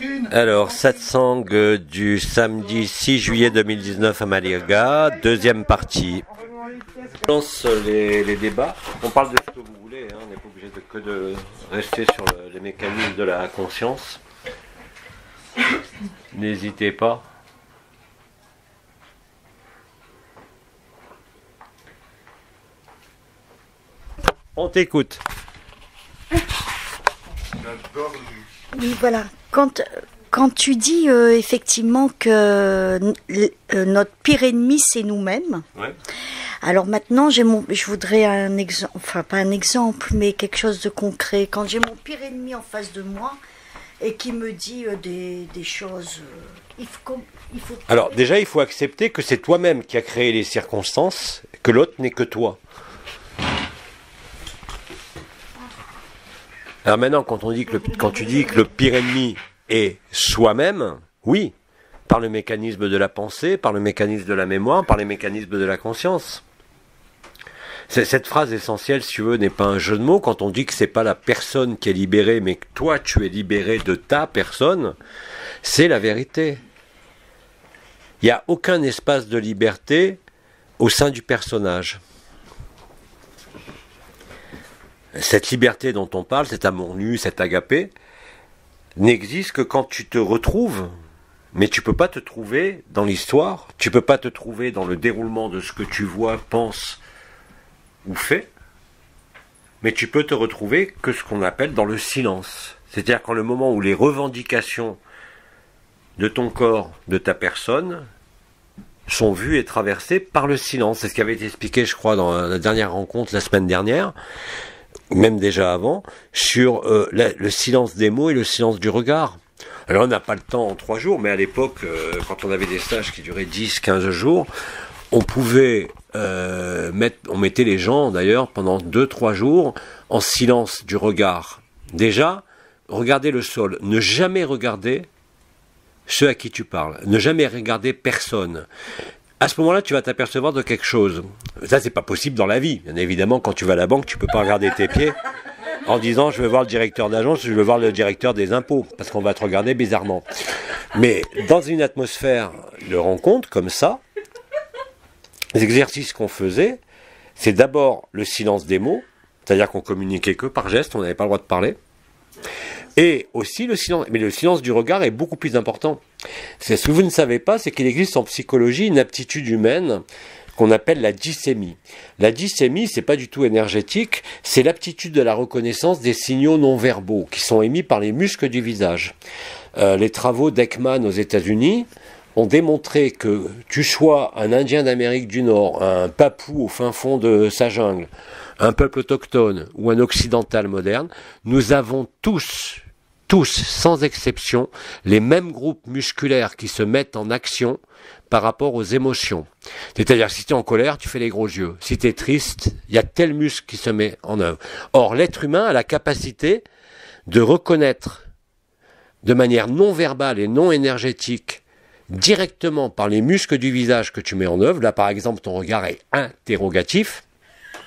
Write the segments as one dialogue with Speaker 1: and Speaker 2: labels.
Speaker 1: Alors, satsang du samedi 6 juillet 2019 à Malaga, deuxième partie. Je lance les débats. On parle de ce que vous voulez, hein. On n'est pas obligé de rester sur les mécanismes de la conscience. N'hésitez pas. On t'écoute.
Speaker 2: Oui, voilà. Quand tu dis effectivement que notre pire ennemi, c'est nous-mêmes.
Speaker 1: Ouais.
Speaker 2: Alors maintenant, je voudrais un exemple, enfin pas un exemple, mais quelque chose de concret. Quand j'ai mon pire ennemi en face de moi et qui me dit des choses, il faut.
Speaker 1: Alors déjà, il faut accepter que c'est toi-même qui as créé les circonstances, que l'autre n'est que toi. Alors maintenant, quand tu dis que le pire ennemi est soi-même, oui, par le mécanisme de la pensée, par le mécanisme de la mémoire, par les mécanismes de la conscience. Cette phrase essentielle, si tu veux, n'est pas un jeu de mots. Quand on dit que c'est pas la personne qui est libérée, mais que toi, tu es libéré de ta personne, c'est la vérité. Il n'y a aucun espace de liberté au sein du personnage. Cette liberté dont on parle, cet amour nu, cet agapé, n'existe que quand tu te retrouves, mais tu peux pas te trouver dans l'histoire, tu peux pas te trouver dans le déroulement de ce que tu vois, penses ou fais, mais tu peux te retrouver que ce qu'on appelle dans le silence. C'est-à-dire qu'en le moment où les revendications de ton corps, de ta personne, sont vues et traversées par le silence. C'est ce qui avait été expliqué, je crois, dans la dernière rencontre la semaine dernière, même déjà avant, sur le silence des mots et le silence du regard. Alors on n'a pas le temps en 3 jours, mais à l'époque, quand on avait des stages qui duraient 10-15 jours, on pouvait on mettait les gens d'ailleurs pendant 2-3 jours en silence du regard. Déjà, regardez le sol, ne jamais regarder ceux à qui tu parles, ne jamais regarder personne. À ce moment-là, tu vas t'apercevoir de quelque chose. Ça, c'est pas possible dans la vie. Bien évidemment, quand tu vas à la banque, tu peux pas regarder tes pieds en disant je veux voir le directeur d'agence, je veux voir le directeur des impôts, parce qu'on va te regarder bizarrement. Mais dans une atmosphère de rencontre comme ça, les exercices qu'on faisait, c'est d'abord le silence des mots, c'est-à-dire qu'on communiquait que par geste, on n'avait pas le droit de parler. Et aussi le silence, mais le silence du regard est beaucoup plus important. Ce que vous ne savez pas, c'est qu'il existe en psychologie une aptitude humaine qu'on appelle la dyssémie. La dyssémie, c'est pas du tout énergétique, c'est l'aptitude de la reconnaissance des signaux non verbaux qui sont émis par les muscles du visage. Les travaux d'Ekman aux États-Unis ont démontré que tu sois un Indien d'Amérique du Nord, un Papou au fin fond de sa jungle, un peuple autochtone ou un occidental moderne, nous avons tous, sans exception, les mêmes groupes musculaires qui se mettent en action par rapport aux émotions. C'est-à-dire, si tu es en colère, tu fais les gros yeux. Si tu es triste, il y a tel muscle qui se met en œuvre. Or, l'être humain a la capacité de reconnaître de manière non verbale et non énergétique, directement par les muscles du visage que tu mets en œuvre. Là, par exemple, ton regard est interrogatif. D'accord ?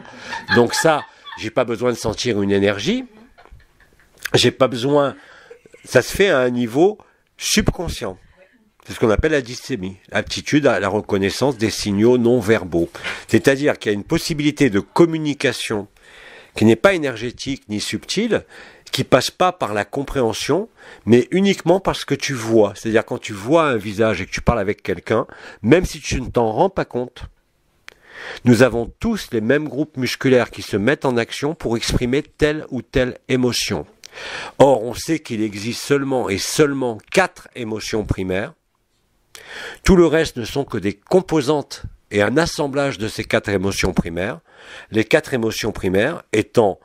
Speaker 1: Donc ça, j'ai pas besoin de sentir une énergie. J'ai pas besoin... Ça se fait à un niveau subconscient. C'est ce qu'on appelle la dyssémie, l'aptitude à la reconnaissance des signaux non verbaux. C'est-à-dire qu'il y a une possibilité de communication qui n'est pas énergétique ni subtile, qui passe pas par la compréhension, mais uniquement parce que tu vois. C'est-à-dire quand tu vois un visage et que tu parles avec quelqu'un, même si tu ne t'en rends pas compte, nous avons tous les mêmes groupes musculaires qui se mettent en action pour exprimer telle ou telle émotion. Or, on sait qu'il existe seulement 4 émotions primaires. Tout le reste ne sont que des composantes et un assemblage de ces 4 émotions primaires. Les 4 émotions primaires étant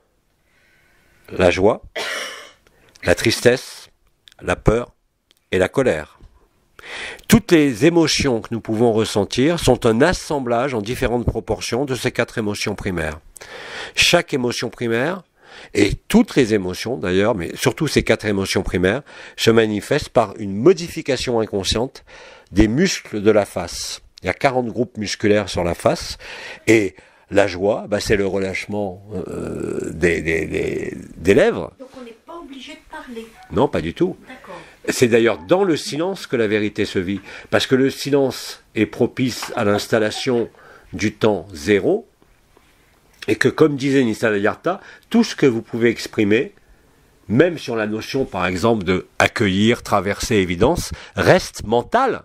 Speaker 1: la joie, la tristesse, la peur et la colère. Toutes les émotions que nous pouvons ressentir sont un assemblage en différentes proportions de ces 4 émotions primaires. Chaque émotion primaire, et toutes les émotions d'ailleurs, mais surtout ces 4 émotions primaires, se manifestent par une modification inconsciente des muscles de la face. Il y a 40 groupes musculaires sur la face, et la joie, c'est le relâchement des lèvres.
Speaker 2: Donc on n'est pas obligé de parler.
Speaker 1: Non, pas du tout.
Speaker 2: D'accord.
Speaker 1: C'est d'ailleurs dans le silence que la vérité se vit. Parce que le silence est propice à l'installation du temps zéro. Et que, comme disait Nisargadatta, tout ce que vous pouvez exprimer, même sur la notion, par exemple, de accueillir, traverser, évidence, reste mental.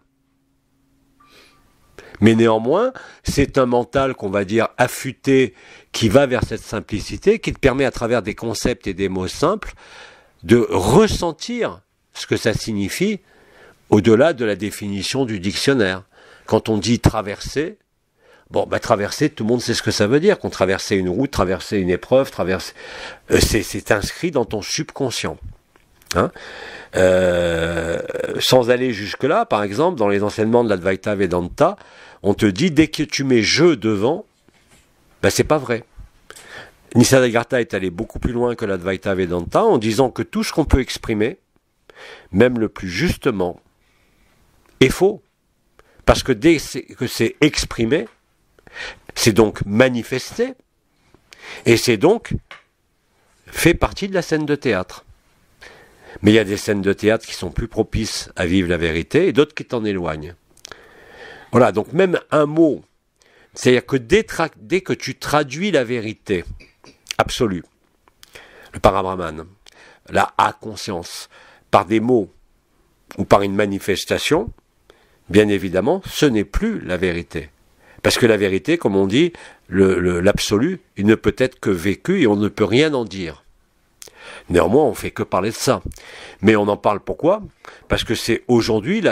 Speaker 1: Mais néanmoins, c'est un mental qu'on va dire affûté, qui va vers cette simplicité, qui te permet à travers des concepts et des mots simples, de ressentir ce que ça signifie au-delà de la définition du dictionnaire. Quand on dit traverser, traverser, tout le monde sait ce que ça veut dire, qu'on traversait une route, traverser une épreuve, c'est inscrit dans ton subconscient. Hein, sans aller jusque-là, par exemple, dans les enseignements de l'Advaita Vedanta, on te dit, dès que tu mets « je » devant, c'est pas vrai. Nisargadatta est allé beaucoup plus loin que l'Advaita Vedanta en disant que tout ce qu'on peut exprimer, même le plus justement, est faux. Parce que dès que c'est exprimé, c'est donc manifesté, et c'est donc fait partie de la scène de théâtre. Mais il y a des scènes de théâtre qui sont plus propices à vivre la vérité, et d'autres qui t'en éloignent. Voilà, donc même un mot, c'est-à-dire que dès que tu traduis la vérité absolue, le parabrahman, la conscience, par des mots ou par une manifestation, bien évidemment, ce n'est plus la vérité. Parce que la vérité, comme on dit, l'absolu, il ne peut être que vécu et on ne peut rien en dire. Néanmoins, on ne fait que parler de ça. Mais on en parle pourquoi? Parce que c'est aujourd'hui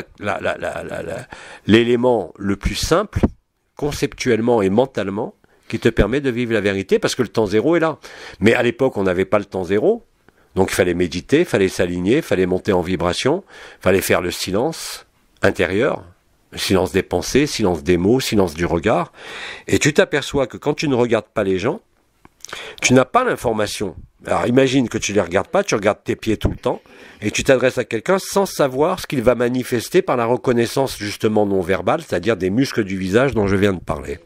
Speaker 1: l'élément le plus simple, conceptuellement et mentalement, qui te permet de vivre la vérité, parce que le temps zéro est là. Mais à l'époque, on n'avait pas le temps zéro, donc il fallait méditer, il fallait s'aligner, il fallait monter en vibration, il fallait faire le silence intérieur, le silence des pensées, silence des mots, silence du regard, et tu t'aperçois que quand tu ne regardes pas les gens, tu n'as pas l'information. Alors imagine que tu ne les regardes pas, tu regardes tes pieds tout le temps, et tu t'adresses à quelqu'un sans savoir ce qu'il va manifester par la reconnaissance justement non verbale, c'est-à-dire des muscles du visage dont je viens de parler.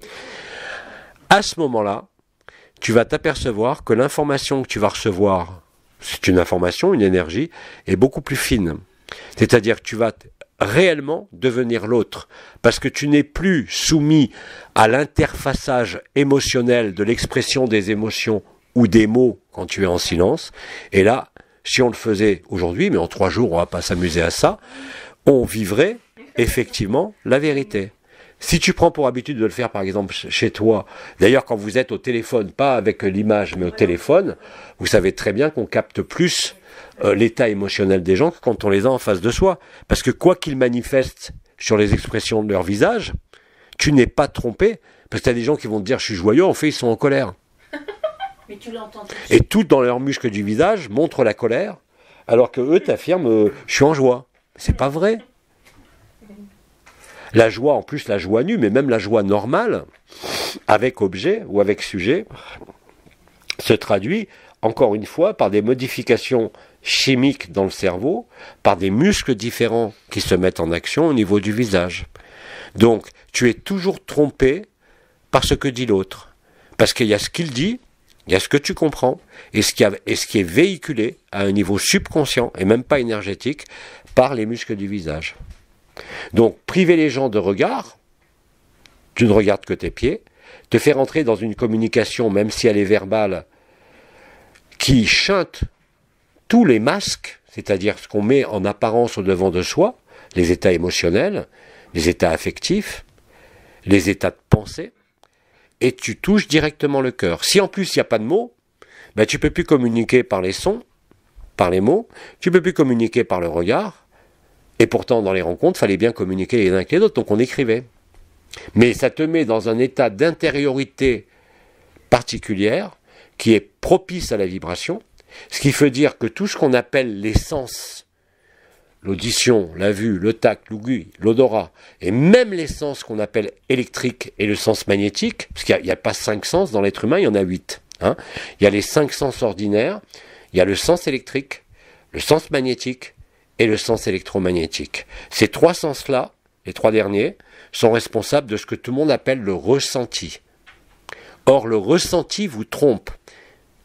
Speaker 1: À ce moment-là, tu vas t'apercevoir que l'information que tu vas recevoir, c'est une information, une énergie, est beaucoup plus fine. C'est-à-dire que tu vas réellement devenir l'autre, parce que tu n'es plus soumis à l'interfaçage émotionnel de l'expression des émotions ou des mots quand tu es en silence. Et là, si on le faisait aujourd'hui, mais en 3 jours on va pas s'amuser à ça, on vivrait effectivement la vérité. Si tu prends pour habitude de le faire par exemple chez toi, d'ailleurs quand vous êtes au téléphone, pas avec l'image mais au téléphone, vous savez très bien qu'on capte plus l'état émotionnel des gens que quand on les a en face de soi. Parce que quoi qu'ils manifestent sur les expressions de leur visage, tu n'es pas trompé. Parce que tu as des gens qui vont te dire je suis joyeux, en fait ils sont en colère.
Speaker 2: Mais tu l'entends.
Speaker 1: Et tout dans leurs muscles du visage montre la colère, alors que eux t'affirment je suis en joie. C'est pas vrai. La joie, en plus la joie nue, mais même la joie normale, avec objet ou avec sujet, se traduit encore une fois par des modifications chimiques dans le cerveau, par des muscles différents qui se mettent en action au niveau du visage. Donc, tu es toujours trompé par ce que dit l'autre. Parce qu'il y a ce qu'il dit, il y a ce que tu comprends, et ce qui est véhiculé à un niveau subconscient, et même pas énergétique, par les muscles du visage. Donc, priver les gens de regard, tu ne regardes que tes pieds, te faire entrer dans une communication, même si elle est verbale, qui chante tous les masques, c'est-à-dire ce qu'on met en apparence au devant de soi, les états émotionnels, les états affectifs, les états de pensée, et tu touches directement le cœur. Si en plus il n'y a pas de mots, tu ne peux plus communiquer par les sons, par les mots, tu ne peux plus communiquer par le regard, et pourtant dans les rencontres, il fallait bien communiquer les uns avec les autres, donc on écrivait. Mais ça te met dans un état d'intériorité particulière, qui est propice à la vibration, ce qui veut dire que tout ce qu'on appelle les sens, l'audition, la vue, le tact, l'ouïe, l'odorat, et même les sens qu'on appelle électriques et le sens magnétique, parce qu'il n'y a pas 5 sens dans l'être humain, il y en a 8. Il y a les 5 sens ordinaires, il y a le sens électrique, le sens magnétique et le sens électromagnétique. Ces 3 sens-là, les 3 derniers, sont responsables de ce que tout le monde appelle le ressenti. Or, le ressenti vous trompe.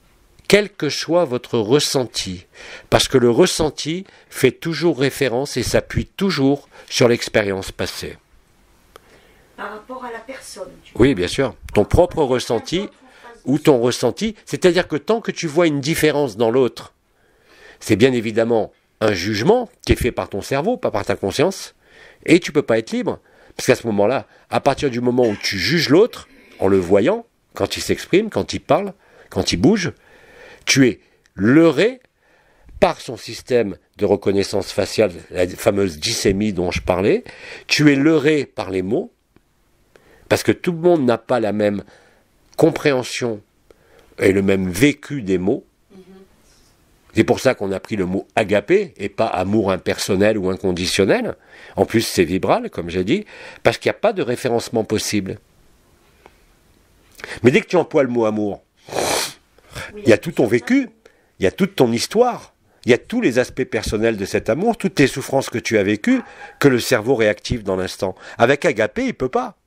Speaker 1: quel que soit votre ressenti, parce que le ressenti fait toujours référence et s'appuie toujours sur l'expérience passée.
Speaker 2: Par rapport à la personne.
Speaker 1: Oui, bien sûr. Ton propre ressenti ou ton ressenti, c'est-à-dire que tant que tu vois une différence dans l'autre, c'est bien évidemment un jugement qui est fait par ton cerveau, pas par ta conscience, et tu peux pas être libre. Parce qu'à ce moment-là, à partir du moment où tu juges l'autre, en le voyant, quand il s'exprime, quand il parle, quand il bouge, tu es leurré par son système de reconnaissance faciale, la fameuse dysémie dont je parlais, tu es leurré par les mots, parce que tout le monde n'a pas la même compréhension et le même vécu des mots. C'est pour ça qu'on a pris le mot agapé et pas amour impersonnel ou inconditionnel. En plus, c'est vibral, comme j'ai dit, parce qu'il n'y a pas de référencement possible. Mais dès que tu emploies le mot amour, il y a tout ton vécu, il y a toute ton histoire, il y a tous les aspects personnels de cet amour, toutes les souffrances que tu as vécues, que le cerveau réactive dans l'instant. Avec agapé, il ne peut pas.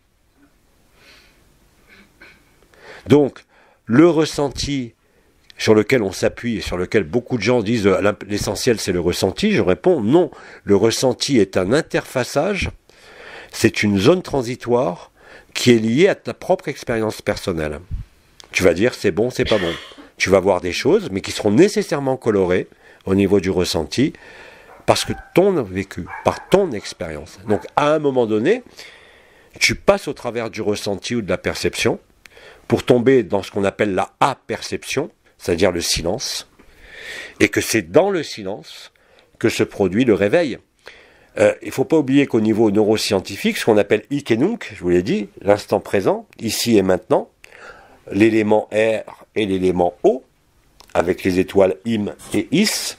Speaker 1: Donc, le ressenti sur lequel on s'appuie et sur lequel beaucoup de gens disent l'essentiel c'est le ressenti, je réponds non. Le ressenti est un interfaçage, c'est une zone transitoire qui est liée à ta propre expérience personnelle. Tu vas dire c'est bon, c'est pas bon. Tu vas voir des choses, mais qui seront nécessairement colorées au niveau du ressenti, parce que ton vécu, par ton expérience. Donc à un moment donné, tu passes au travers du ressenti ou de la perception, pour tomber dans ce qu'on appelle la aperception, c'est-à-dire le silence, et que c'est dans le silence que se produit le réveil. Il ne faut pas oublier qu'au niveau neuroscientifique, ce qu'on appelle ik et nunc, je vous l'ai dit, l'instant présent, ici et maintenant, l'élément R et l'élément O, avec les étoiles im et is,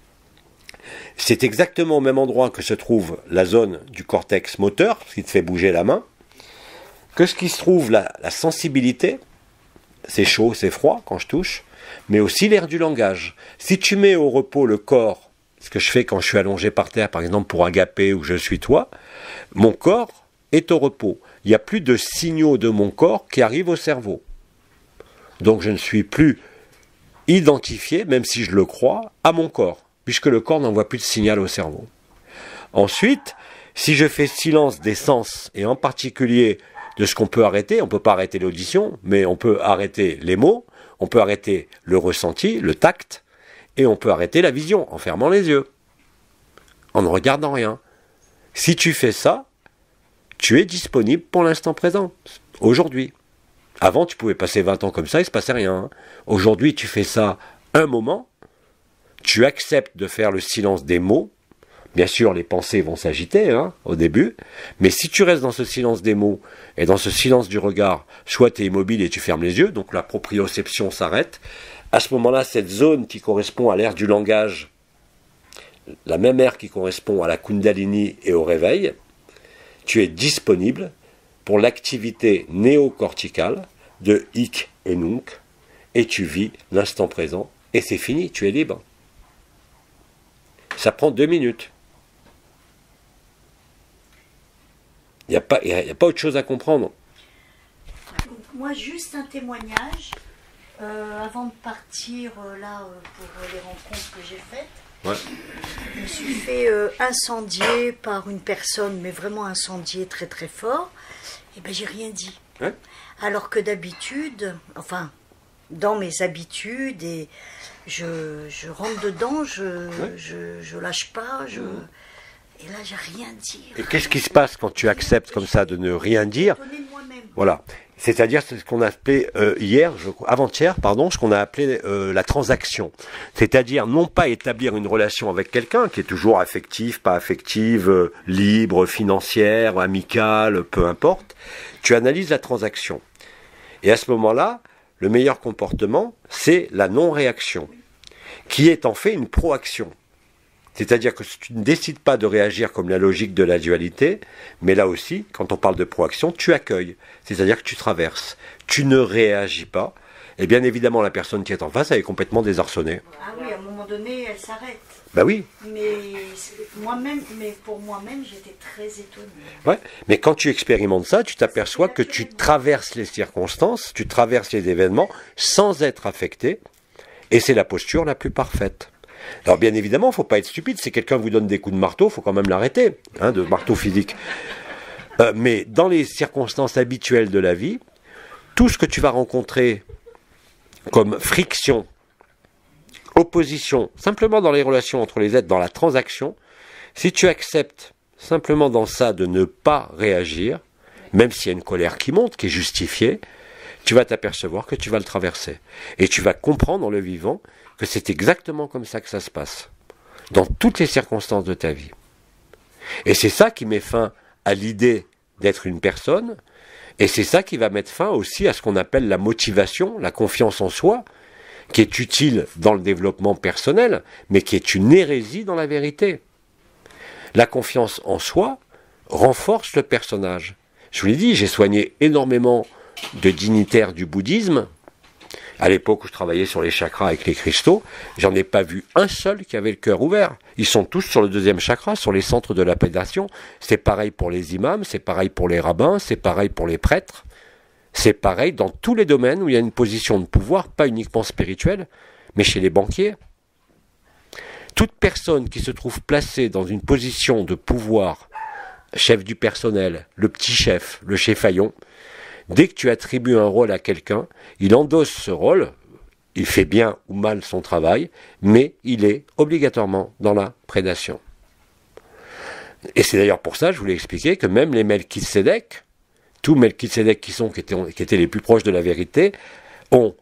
Speaker 1: c'est exactement au même endroit que se trouve la zone du cortex moteur, ce qui te fait bouger la main, que ce qui se trouve la sensibilité, c'est chaud, c'est froid quand je touche, mais aussi l'air du langage. Si tu mets au repos le corps, ce que je fais quand je suis allongé par terre, par exemple pour agaper ou je suis toi, mon corps est au repos. Il n'y a plus de signaux de mon corps qui arrivent au cerveau. Donc je ne suis plus identifié, même si je le crois, à mon corps, puisque le corps n'envoie plus de signal au cerveau. Ensuite, si je fais silence des sens, et en particulier de ce qu'on peut arrêter, on ne peut pas arrêter l'audition, mais on peut arrêter les mots, on peut arrêter le ressenti, le tact, et on peut arrêter la vision en fermant les yeux, en ne regardant rien. Si tu fais ça, tu es disponible pour l'instant présent, aujourd'hui. Avant, tu pouvais passer 20 ans comme ça, il ne se passait rien. Aujourd'hui, tu fais ça un moment, tu acceptes de faire le silence des mots. Bien sûr, les pensées vont s'agiter au début, mais si tu restes dans ce silence des mots et dans ce silence du regard, soit tu es immobile et tu fermes les yeux, donc la proprioception s'arrête. À ce moment-là, cette zone qui correspond à l'air du langage, la même aire qui correspond à la Kundalini et au réveil, tu es disponible pour l'activité néocorticale de ik et nunc, et tu vis l'instant présent, et c'est fini, tu es libre. Ça prend 2 minutes. Il n'y a pas autre chose à comprendre.
Speaker 2: Moi, juste un témoignage. Avant de partir pour les rencontres que j'ai faites,
Speaker 1: ouais.
Speaker 2: Je me suis fait incendier par une personne, mais vraiment incendier très très fort. Et ben j'ai rien dit. Ouais. Alors que d'habitude, enfin, dans mes habitudes, et je rentre dedans, je lâche pas, et là j'ai rien dit.
Speaker 1: Et qu'est-ce qui se passe quand tu acceptes comme ça de ne rien dire? Voilà. C'est-à-dire ce qu'on a appelé avant-hier, ce qu'on a appelé la transaction. C'est-à-dire non pas établir une relation avec quelqu'un qui est toujours affective, pas affective, libre, financière, amicale, peu importe. Tu analyses la transaction. Et à ce moment-là, le meilleur comportement, c'est la non-réaction, qui est en fait une proaction. C'est-à-dire que tu ne décides pas de réagir comme la logique de la dualité, mais là aussi, quand on parle de proaction, tu accueilles. C'est-à-dire que tu traverses. Tu ne réagis pas. Et bien évidemment, la personne qui est en face, elle est complètement désarçonnée.
Speaker 2: Ah oui, à un moment donné, elle s'arrête.
Speaker 1: Ben oui.
Speaker 2: Mais pour moi-même, j'étais très étonnée.
Speaker 1: Ouais. Mais quand tu expérimentes ça, tu t'aperçois que tu traverses les circonstances, tu traverses les événements sans être affecté. Et c'est la posture la plus parfaite. Alors bien évidemment, il ne faut pas être stupide. Si quelqu'un vous donne des coups de marteau, il faut quand même l'arrêter, de marteau physique. Mais dans les circonstances habituelles de la vie, tout ce que tu vas rencontrer comme friction, opposition, simplement dans les relations entre les êtres, dans la transaction, si tu acceptes simplement dans ça de ne pas réagir, même s'il y a une colère qui monte, qui est justifiée, tu vas t'apercevoir que tu vas le traverser. Et tu vas comprendre en le vivant que c'est exactement comme ça que ça se passe, dans toutes les circonstances de ta vie. Et c'est ça qui met fin à l'idée d'être une personne, et c'est ça qui va mettre fin aussi à ce qu'on appelle la motivation, la confiance en soi, qui est utile dans le développement personnel, mais qui est une hérésie dans la vérité. La confiance en soi renforce le personnage. Je vous l'ai dit, j'ai soigné énormément de dignitaires du bouddhisme. À l'époque où je travaillais sur les chakras avec les cristaux, j'en ai pas vu un seul qui avait le cœur ouvert. Ils sont tous sur le deuxième chakra, sur les centres de la pédation. C'est pareil pour les imams, c'est pareil pour les rabbins, c'est pareil pour les prêtres. C'est pareil dans tous les domaines où il y a une position de pouvoir, pas uniquement spirituelle, mais chez les banquiers. Toute personne qui se trouve placée dans une position de pouvoir, chef du personnel, le petit chef, le chefaillon, dès que tu attribues un rôle à quelqu'un, il endosse ce rôle, il fait bien ou mal son travail, mais il est obligatoirement dans la prédation. Et c'est d'ailleurs pour ça, je voulais expliquer, que même les Melchisédek, tous Melchisédek qui étaient les plus proches de la vérité, ont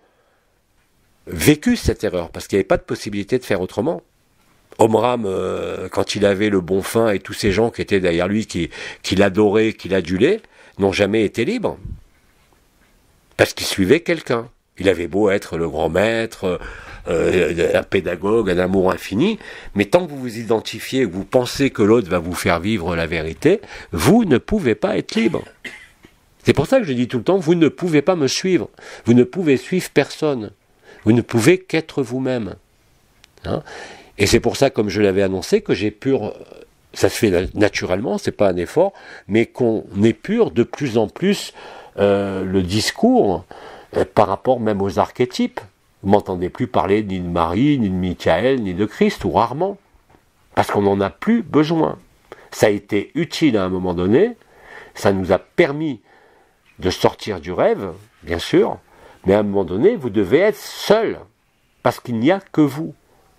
Speaker 1: vécu cette erreur, parce qu'il n'y avait pas de possibilité de faire autrement. Omram, quand il avait le bon fin et tous ces gens qui étaient derrière lui, qui l'adoraient, qui l'adulaient, n'ont jamais été libres. Parce qu'il suivait quelqu'un. Il avait beau être le grand maître, un pédagogue, un amour infini, mais tant que vous vous identifiez, que vous pensez que l'autre va vous faire vivre la vérité, vous ne pouvez pas être libre. C'est pour ça que je dis tout le temps, vous ne pouvez pas me suivre. Vous ne pouvez suivre personne. Vous ne pouvez qu'être vous-même. Et c'est pour ça, comme je l'avais annoncé, que j'épure, ça se fait naturellement, c'est pas un effort, mais qu'on épure de plus en plus le discours par rapport même aux archétypes. Vous m'entendez plus parler ni de Marie, ni de Michael, ni de Christ, ou rarement. Parce qu'on n'en a plus besoin. Ça a été utile à un moment donné, ça nous a permis de sortir du rêve, bien sûr, mais à un moment donné, vous devez être seul, parce qu'il n'y a que vous.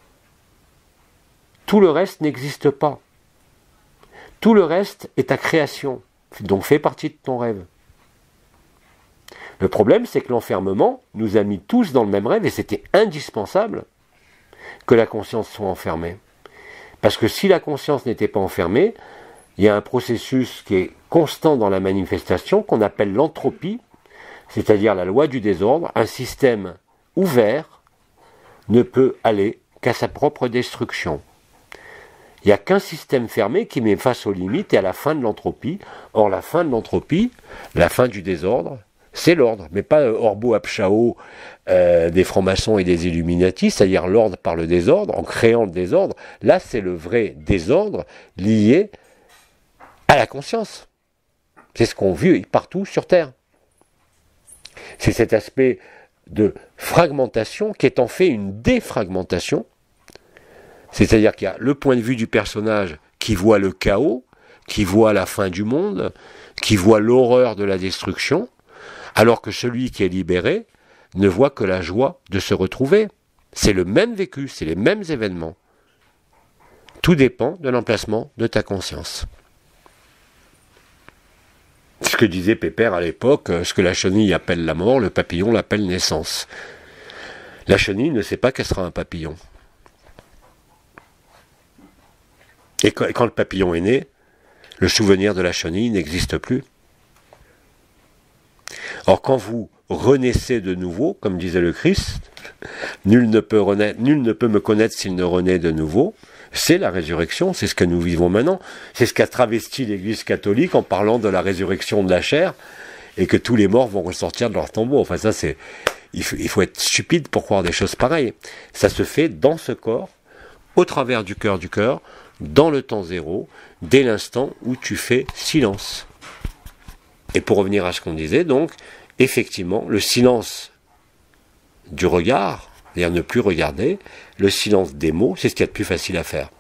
Speaker 1: Tout le reste n'existe pas. Tout le reste est ta création, donc fait partie de ton rêve. Le problème, c'est que l'enfermement nous a mis tous dans le même rêve, et c'était indispensable que la conscience soit enfermée. Parce que si la conscience n'était pas enfermée, il y a un processus qui est constant dans la manifestation, qu'on appelle l'entropie, c'est-à-dire la loi du désordre. Un système ouvert ne peut aller qu'à sa propre destruction. Il n'y a qu'un système fermé qui met face aux limites et à la fin de l'entropie. Or, la fin de l'entropie, la fin du désordre, c'est l'ordre, mais pas Orbo Abchao des francs-maçons et des Illuminati, c'est-à-dire l'ordre par le désordre, en créant le désordre. Là, c'est le vrai désordre lié à la conscience. C'est ce qu'on vit partout sur Terre. C'est cet aspect de fragmentation qui est en fait une défragmentation. C'est-à-dire qu'il y a le point de vue du personnage qui voit le chaos, qui voit la fin du monde, qui voit l'horreur de la destruction, alors que celui qui est libéré ne voit que la joie de se retrouver. C'est le même vécu, c'est les mêmes événements. Tout dépend de l'emplacement de ta conscience. C'est ce que disait Pépère à l'époque, ce que la chenille appelle la mort, le papillon l'appelle naissance. La chenille ne sait pas qu'elle sera un papillon. Et quand le papillon est né, le souvenir de la chenille n'existe plus. Or, quand vous renaissez de nouveau, comme disait le Christ, nul ne peut me connaître s'il ne renaît de nouveau, c'est la résurrection, c'est ce que nous vivons maintenant. C'est ce qu'a travesti l'Église catholique en parlant de la résurrection de la chair, et que tous les morts vont ressortir de leur tombeau. Enfin, ça, il faut être stupide pour croire des choses pareilles. Ça se fait dans ce corps, au travers du cœur, dans le temps zéro, dès l'instant où tu fais silence. Et pour revenir à ce qu'on disait, donc, effectivement, le silence du regard, c'est-à-dire ne plus regarder, le silence des mots, c'est ce qu'il y a de plus facile à faire.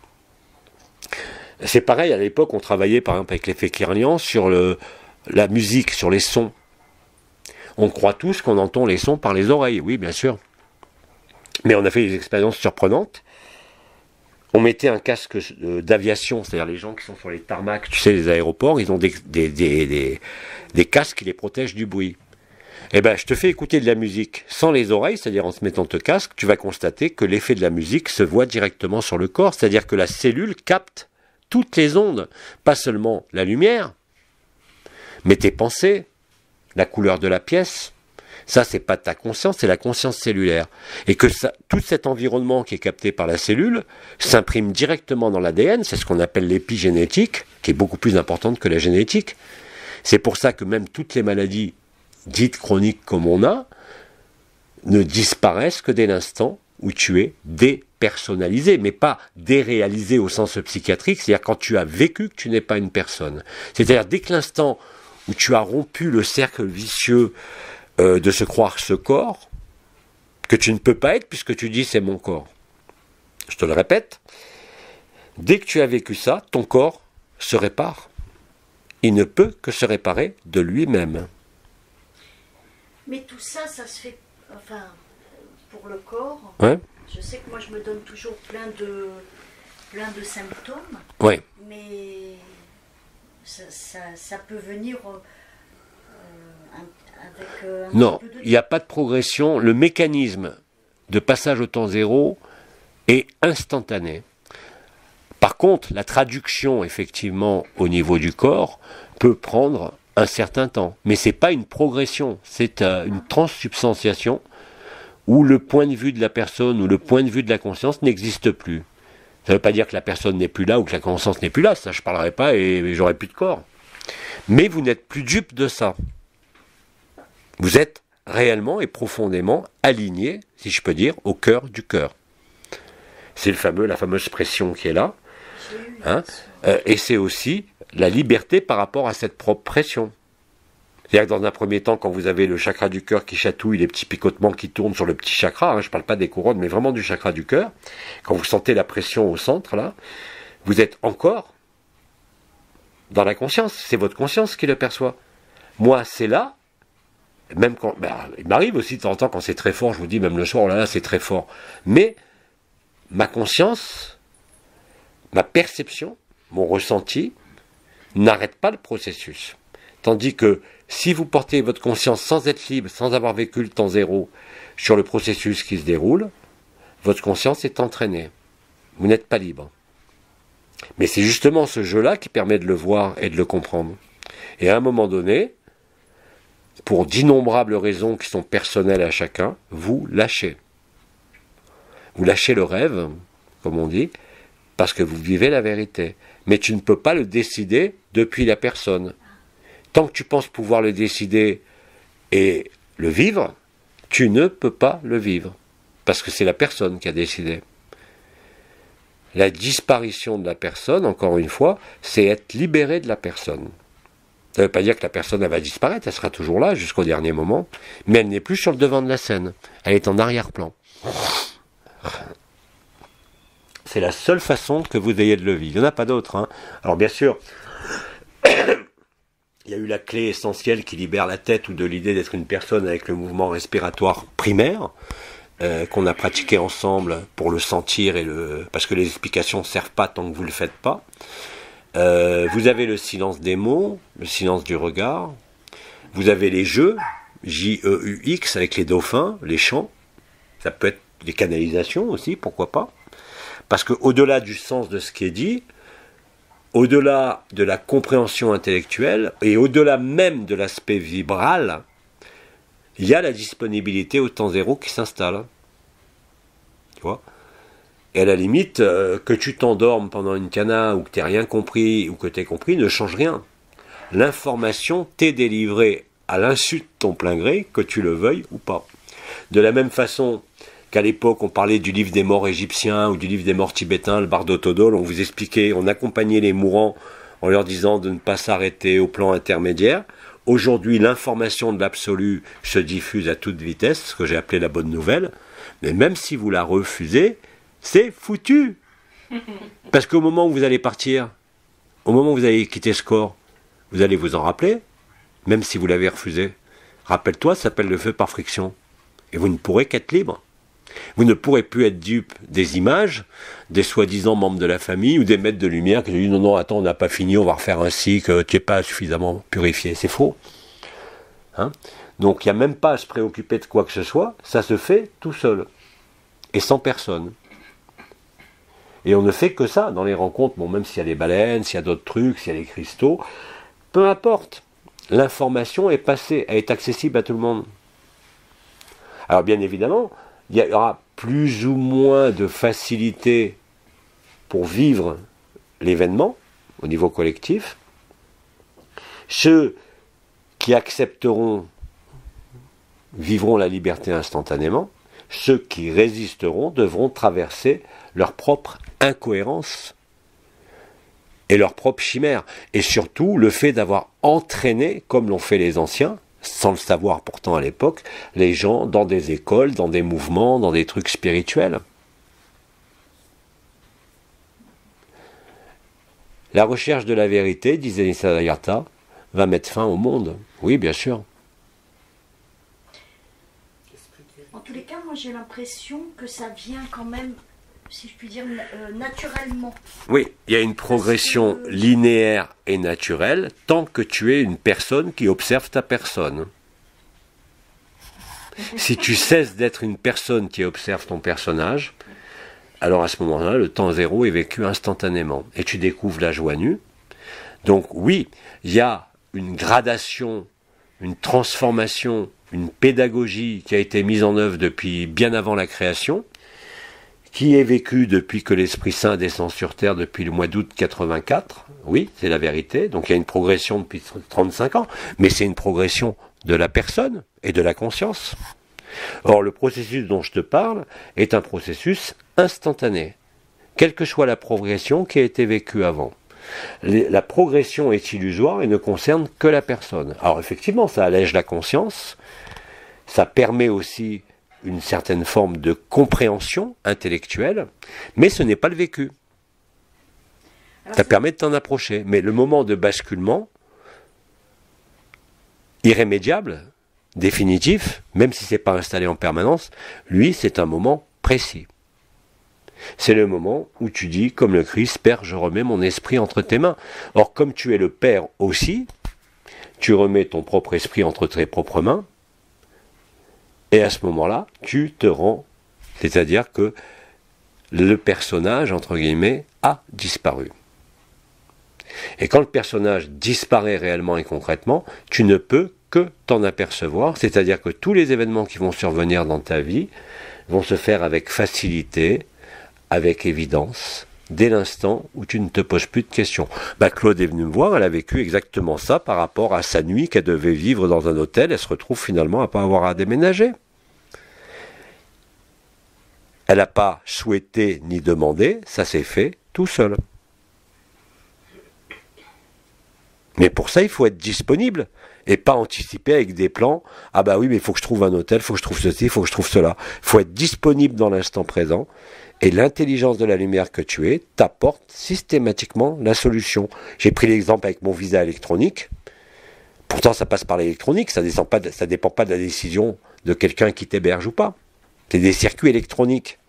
Speaker 1: C'est pareil, à l'époque, on travaillait par exemple avec l'effet Kirlian sur la musique, sur les sons. On croit tous qu'on entend les sons par les oreilles, oui, bien sûr. Mais on a fait des expériences surprenantes. On mettait un casque d'aviation, c'est-à-dire les gens qui sont sur les tarmacs, tu sais, les aéroports, ils ont des casques qui les protègent du bruit. Eh ben, je te fais écouter de la musique sans les oreilles, c'est-à-dire en se mettant ce casque, tu vas constater que l'effet de la musique se voit directement sur le corps, c'est-à-dire que la cellule capte toutes les ondes, pas seulement la lumière, mais tes pensées, la couleur de la pièce. Ça, c'est pas ta conscience, c'est la conscience cellulaire. Et que ça, tout cet environnement qui est capté par la cellule s'imprime directement dans l'ADN, c'est ce qu'on appelle l'épigénétique, qui est beaucoup plus importante que la génétique. C'est pour ça que même toutes les maladies dites chroniques comme on a, ne disparaissent que dès l'instant où tu es dépersonnalisé, mais pas déréalisé au sens psychiatrique, c'est-à-dire quand tu as vécu que tu n'es pas une personne. C'est-à-dire dès que l'instant où tu as rompu le cercle vicieux de se croire ce corps, que tu ne peux pas être puisque tu dis c'est mon corps. Je te le répète, dès que tu as vécu ça, ton corps se répare. Il ne peut que se réparer de lui-même.
Speaker 2: Mais tout ça, ça se fait, enfin, pour le corps.
Speaker 1: Ouais.
Speaker 2: Je sais que moi, je me donne toujours plein de symptômes.
Speaker 1: Ouais.
Speaker 2: Mais ça peut venir avec un
Speaker 1: non,
Speaker 2: peu de...
Speaker 1: il n'y a pas de progression. Le mécanisme de passage au temps zéro est instantané. Par contre, la traduction, effectivement, au niveau du corps, peut prendre un certain temps. Mais ce n'est pas une progression, c'est une transsubstantiation où le point de vue de la personne ou le point de vue de la conscience n'existe plus. Ça ne veut pas dire que la personne n'est plus là ou que la conscience n'est plus là, ça je ne parlerai pas et j'aurai plus de corps. Mais vous n'êtes plus dupe de ça. Vous êtes réellement et profondément aligné, si je peux dire, au cœur du cœur. C'est la fameuse pression qui est là. Hein, et c'est aussi la liberté par rapport à cette propre pression. C'est-à-dire que dans un premier temps, quand vous avez le chakra du cœur qui chatouille, les petits picotements qui tournent sur le petit chakra, hein, je ne parle pas des couronnes, mais vraiment du chakra du cœur, quand vous sentez la pression au centre, là, vous êtes encore dans la conscience. C'est votre conscience qui le perçoit. Moi, c'est là, même quand... il m'arrive aussi de temps en temps, quand c'est très fort, je vous dis, même le soir, oh là là, c'est très fort. Mais ma conscience, ma perception, mon ressenti, n'arrête pas le processus. Tandis que si vous portez votre conscience sans être libre, sans avoir vécu le temps zéro sur le processus qui se déroule, votre conscience est entraînée. Vous n'êtes pas libre. Mais c'est justement ce jeu-là qui permet de le voir et de le comprendre. Et à un moment donné, pour d'innombrables raisons qui sont personnelles à chacun, vous lâchez. Vous lâchez le rêve, comme on dit, parce que vous vivez la vérité. Mais tu ne peux pas le décider depuis la personne. Tant que tu penses pouvoir le décider et le vivre, tu ne peux pas le vivre. Parce que c'est la personne qui a décidé. La disparition de la personne, encore une fois, c'est être libéré de la personne. Ça ne veut pas dire que la personne elle va disparaître, elle sera toujours là jusqu'au dernier moment, mais elle n'est plus sur le devant de la scène. Elle est en arrière-plan. C'est la seule façon que vous ayez de le vivre. Il n'y en a pas d'autre. Hein. Alors bien sûr, il y a eu la clé essentielle qui libère la tête ou de l'idée d'être une personne avec le mouvement respiratoire primaire qu'on a pratiqué ensemble pour le sentir parce que les explications ne servent pas tant que vous ne le faites pas. Vous avez le silence des mots, le silence du regard. Vous avez les jeux, J-E-U-X avec les dauphins, les chants. Ça peut être les canalisations aussi, pourquoi pas. Parce qu'au-delà du sens de ce qui est dit, au-delà de la compréhension intellectuelle et au-delà même de l'aspect vibral, il y a la disponibilité au temps zéro qui s'installe. Tu vois ? Et à la limite, que tu t'endormes pendant une cana ou que tu n'aies rien compris ou que tu aies compris ne change rien. L'information t'est délivrée à l'insu de ton plein gré, que tu le veuilles ou pas. De la même façon qu'à l'époque on parlait du livre des morts égyptiens ou du livre des morts tibétains, le Bardo Todol, on vous expliquait, on accompagnait les mourants en leur disant de ne pas s'arrêter au plan intermédiaire. Aujourd'hui, l'information de l'absolu se diffuse à toute vitesse, ce que j'ai appelé la bonne nouvelle. Mais même si vous la refusez, c'est foutu. Parce qu'au moment où vous allez partir, au moment où vous allez quitter ce corps, vous allez vous en rappeler, même si vous l'avez refusé. Rappelle-toi, ça s'appelle le feu par friction. Et vous ne pourrez qu'être libre. Vous ne pourrez plus être dupe des images, des soi-disant membres de la famille ou des maîtres de lumière qui disent non, attends, on n'a pas fini, on va refaire un cycle, tu n'es pas suffisamment purifié. C'est faux. Hein? Donc il n'y a même pas à se préoccuper de quoi que ce soit, ça se fait tout seul. Et sans personne. Et on ne fait que ça dans les rencontres, bon, même s'il y a les baleines, s'il y a d'autres trucs, s'il y a les cristaux, peu importe. L'information est passée, elle est accessible à tout le monde. Alors bien évidemment, il y aura plus ou moins de facilité pour vivre l'événement au niveau collectif. Ceux qui accepteront vivront la liberté instantanément. Ceux qui résisteront devront traverser leur propre incohérence et leur propre chimère. Et surtout, le fait d'avoir entraîné, comme l'ont fait les anciens, sans le savoir pourtant à l'époque, les gens dans des écoles, dans des mouvements, dans des trucs spirituels. La recherche de la vérité, disait Nisargadatta, va mettre fin au monde. Oui, bien sûr.
Speaker 2: En tous les cas, moi j'ai l'impression que ça vient quand même, si je puis dire, naturellement.
Speaker 1: Oui, il y a une progression linéaire et naturelle tant que tu es une personne qui observe ta personne. Si tu cesses d'être une personne qui observe ton personnage, alors à ce moment-là, le temps zéro est vécu instantanément. Et tu découvres la joie nue. Donc oui, il y a une gradation, une transformation, une pédagogie qui a été mise en œuvre depuis bien avant la création, qui est vécue depuis que l'Esprit Saint descend sur Terre depuis le mois d'août 84. Oui, c'est la vérité. Donc il y a une progression depuis 35 ans, mais c'est une progression de la personne et de la conscience. Or, le processus dont je te parle est un processus instantané, quelle que soit la progression qui a été vécue avant. La progression est illusoire et ne concerne que la personne. Alors effectivement, ça allège la conscience, ça permet aussi une certaine forme de compréhension intellectuelle, mais ce n'est pas le vécu. Ça permet de t'en approcher. Mais le moment de basculement, irrémédiable, définitif, même si ce n'est pas installé en permanence, lui, c'est un moment précis. C'est le moment où tu dis, comme le Christ, Père, je remets mon esprit entre tes mains. Or, comme tu es le Père aussi, tu remets ton propre esprit entre tes propres mains, et à ce moment-là, tu te rends, c'est-à-dire que le personnage, entre guillemets, a disparu. Et quand le personnage disparaît réellement et concrètement, tu ne peux que t'en apercevoir, c'est-à-dire que tous les événements qui vont survenir dans ta vie vont se faire avec facilité, avec évidence, dès l'instant où tu ne te poses plus de questions. Claude est venue me voir, elle a vécu exactement ça par rapport à sa nuit qu'elle devait vivre dans un hôtel, elle se retrouve finalement à pas avoir à déménager. Elle n'a pas souhaité ni demandé, ça s'est fait tout seul. Mais pour ça, il faut être disponible et pas anticiper avec des plans. Ah bah oui, mais il faut que je trouve un hôtel, il faut que je trouve ceci, il faut que je trouve cela. Il faut être disponible dans l'instant présent. Et l'intelligence de la lumière que tu es t'apporte systématiquement la solution. J'ai pris l'exemple avec mon visa électronique. Pourtant, ça passe par l'électronique. Ça dépend pas de la décision de quelqu'un qui t'héberge ou pas. C'est des circuits électroniques.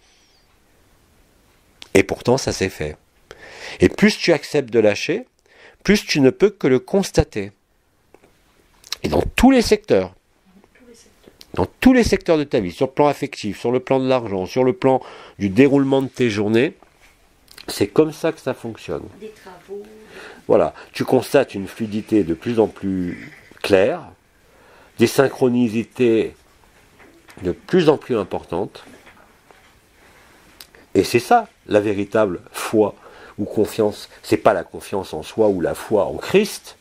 Speaker 1: Et pourtant, ça s'est fait. Et plus tu acceptes de lâcher, plus tu ne peux que le constater. Et dans tous les secteurs. Dans tous les secteurs de ta vie, sur le plan affectif, sur le plan de l'argent, sur le plan du déroulement de tes journées, c'est comme ça que ça fonctionne.
Speaker 2: Des travaux.
Speaker 1: Voilà, tu constates une fluidité de plus en plus claire, des synchronicités de plus en plus importantes, et c'est ça la véritable foi ou confiance. C'est pas la confiance en soi ou la foi en Christ,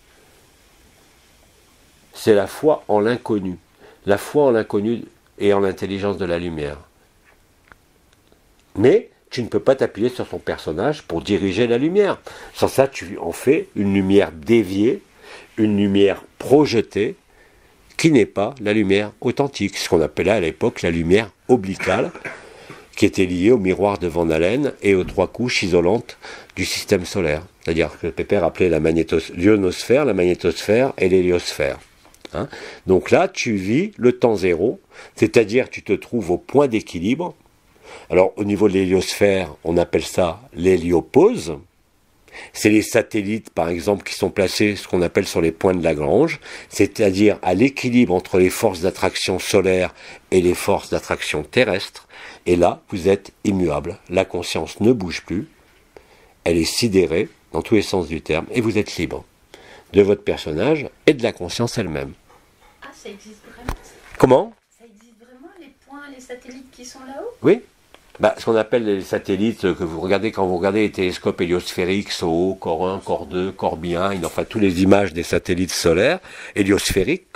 Speaker 1: c'est la foi en l'inconnu. La foi en l'inconnu et en l'intelligence de la lumière. Mais tu ne peux pas t'appuyer sur ton personnage pour diriger la lumière. Sans ça, tu en fais une lumière déviée, une lumière projetée, qui n'est pas la lumière authentique, ce qu'on appelait à l'époque la lumière obliquale, qui était liée au miroir de Van Allen et aux 3 couches isolantes du système solaire. C'est-à-dire que Pépère appelait l'ionosphère, la magnétosphère et l'héliosphère. Hein. Donc là, tu vis le temps zéro, c'est-à-dire tu te trouves au point d'équilibre. Alors au niveau de l'héliosphère, on appelle ça l'héliopause. C'est les satellites, par exemple, qui sont placés, ce qu'on appelle sur les points de Lagrange, c'est-à-dire à l'équilibre entre les forces d'attraction solaire et les forces d'attraction terrestre. Et là, vous êtes immuable. La conscience ne bouge plus. Elle est sidérée, dans tous les sens du terme, et vous êtes libre de votre personnage et de la conscience elle-même.
Speaker 3: Ah, ça existe vraiment?
Speaker 1: Comment?
Speaker 3: Ça existe vraiment, les points, les satellites qui sont là-haut?
Speaker 1: Oui. Ce qu'on appelle les satellites que vous regardez quand vous regardez les télescopes héliosphériques, SOHO, Corps 1, Corps 2, Corbi 1, enfin toutes les images des satellites solaires, héliosphériques,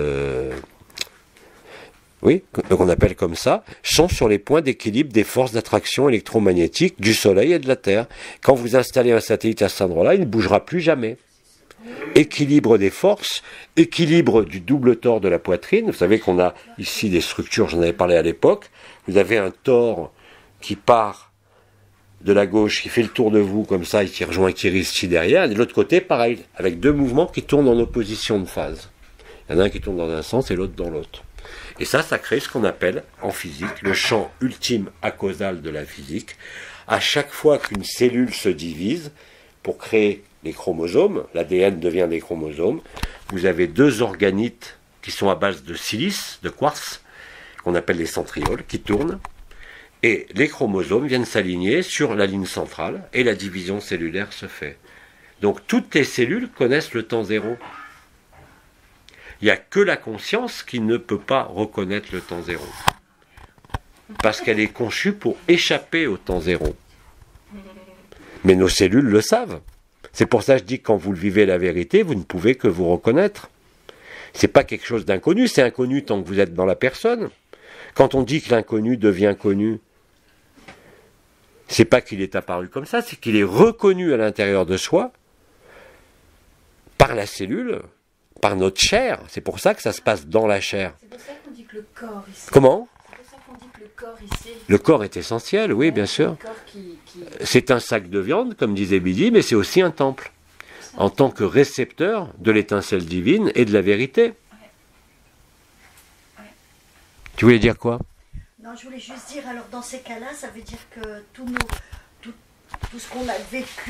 Speaker 1: qu'on appelle comme ça, sont sur les points d'équilibre des forces d'attraction électromagnétique du Soleil et de la Terre. Quand vous installez un satellite à cet endroit-là, il ne bougera plus jamais. Équilibre des forces, équilibre du double tore de la poitrine. Vous savez qu'on a ici des structures, j'en avais parlé à l'époque. Vous avez un tore qui part de la gauche, qui fait le tour de vous comme ça, et qui rejoint Kiristi derrière. Et de l'autre côté, pareil, avec 2 mouvements qui tournent en opposition de phase. Il y en a un qui tourne dans un sens et l'autre dans l'autre. Et ça crée ce qu'on appelle, en physique, le champ ultime acausal de la physique. À chaque fois qu'une cellule se divise, pour créer les chromosomes, l'ADN devient des chromosomes, vous avez 2 organites qui sont à base de silice, de quartz, qu'on appelle les centrioles, qui tournent, et les chromosomes viennent s'aligner sur la ligne centrale, et la division cellulaire se fait. Donc toutes les cellules connaissent le temps zéro. Il n'y a que la conscience qui ne peut pas reconnaître le temps zéro. Parce qu'elle est conçue pour échapper au temps zéro. Mais nos cellules le savent. C'est pour ça que je dis que quand vous le vivez la vérité, vous ne pouvez que vous reconnaître. C'est pas quelque chose d'inconnu, c'est inconnu tant que vous êtes dans la personne. Quand on dit que l'inconnu devient connu, c'est pas qu'il est apparu comme ça, c'est qu'il est reconnu à l'intérieur de soi par la cellule, par notre chair. C'est pour ça que ça se passe dans la chair.
Speaker 3: C'est pour ça qu'on dit que le corps ici.
Speaker 1: Comment?
Speaker 3: C'est pour ça qu'on dit que le corps ici.
Speaker 1: Le corps est essentiel, oui, bien sûr.
Speaker 3: Le corps qui...
Speaker 1: C'est un sac de viande, comme disait Bidi, mais c'est aussi un temple. En tant que récepteur de l'étincelle divine et de la vérité.
Speaker 3: Ouais.
Speaker 1: Tu voulais dire quoi?
Speaker 2: Non, je voulais juste dire, alors dans ces cas-là, ça veut dire que tout ce qu'on a vécu,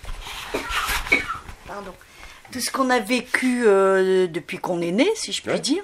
Speaker 2: tout ce qu'on a vécu depuis qu'on est né, si je puis dire,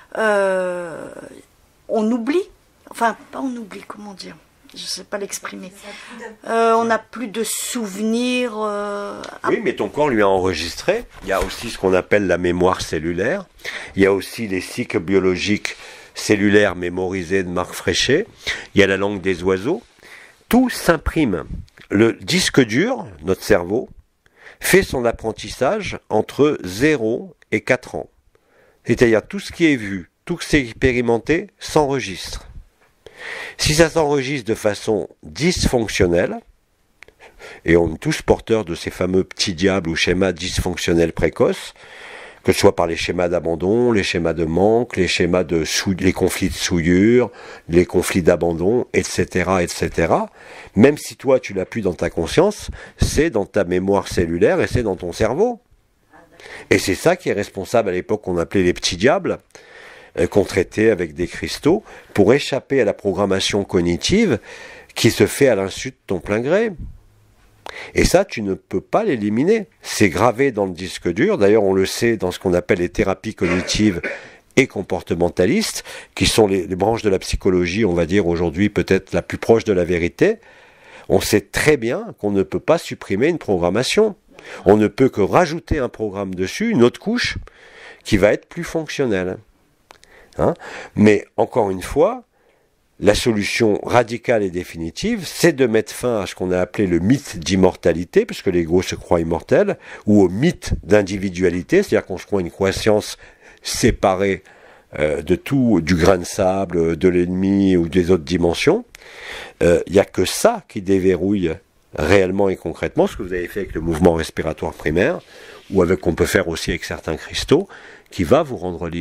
Speaker 2: on oublie. Enfin, pas on oublie, comment dire? Je ne sais pas l'exprimer. On n'a plus de souvenirs.
Speaker 1: Oui, mais ton corps lui a enregistré. Il y a aussi ce qu'on appelle la mémoire cellulaire. Il y a aussi les cycles biologiques cellulaires mémorisés de Marc Fréchet. Il y a la langue des oiseaux. Tout s'imprime. Le disque dur, notre cerveau, fait son apprentissage entre 0 et 4 ans. C'est-à-dire tout ce qui est vu, tout ce qui est expérimenté s'enregistre. Si ça s'enregistre de façon dysfonctionnelle, et on est tous porteurs de ces fameux petits diables ou schémas dysfonctionnels précoces, que ce soit par les schémas d'abandon, les schémas de manque, les schémas les conflits de souillure, les conflits d'abandon, etc., etc. Même si toi tu l'as plus dans ta conscience, c'est dans ta mémoire cellulaire et c'est dans ton cerveau. Et c'est ça qui est responsable à l'époque qu'on appelait les petits diables, qu'on traitait avec des cristaux, pour échapper à la programmation cognitive qui se fait à l'insu de ton plein gré. Et ça, tu ne peux pas l'éliminer. C'est gravé dans le disque dur. D'ailleurs, on le sait dans ce qu'on appelle les thérapies cognitives et comportementalistes, qui sont les branches de la psychologie, on va dire aujourd'hui peut-être la plus proche de la vérité. On sait très bien qu'on ne peut pas supprimer une programmation. On ne peut que rajouter un programme dessus, une autre couche, qui va être plus fonctionnelle. Hein? Mais encore une fois, la solution radicale et définitive, c'est de mettre fin à ce qu'on a appelé le mythe d'immortalité, puisque l'ego se croit immortel, ou au mythe d'individualité, c'est-à-dire qu'on se croit une conscience séparée de tout, du grain de sable, de l'ennemi ou des autres dimensions. Il n'y a que ça qui déverrouille réellement et concrètement, ce que vous avez fait avec le mouvement respiratoire primaire, ou avec qu'on peut faire aussi avec certains cristaux, qui va vous rendre libre.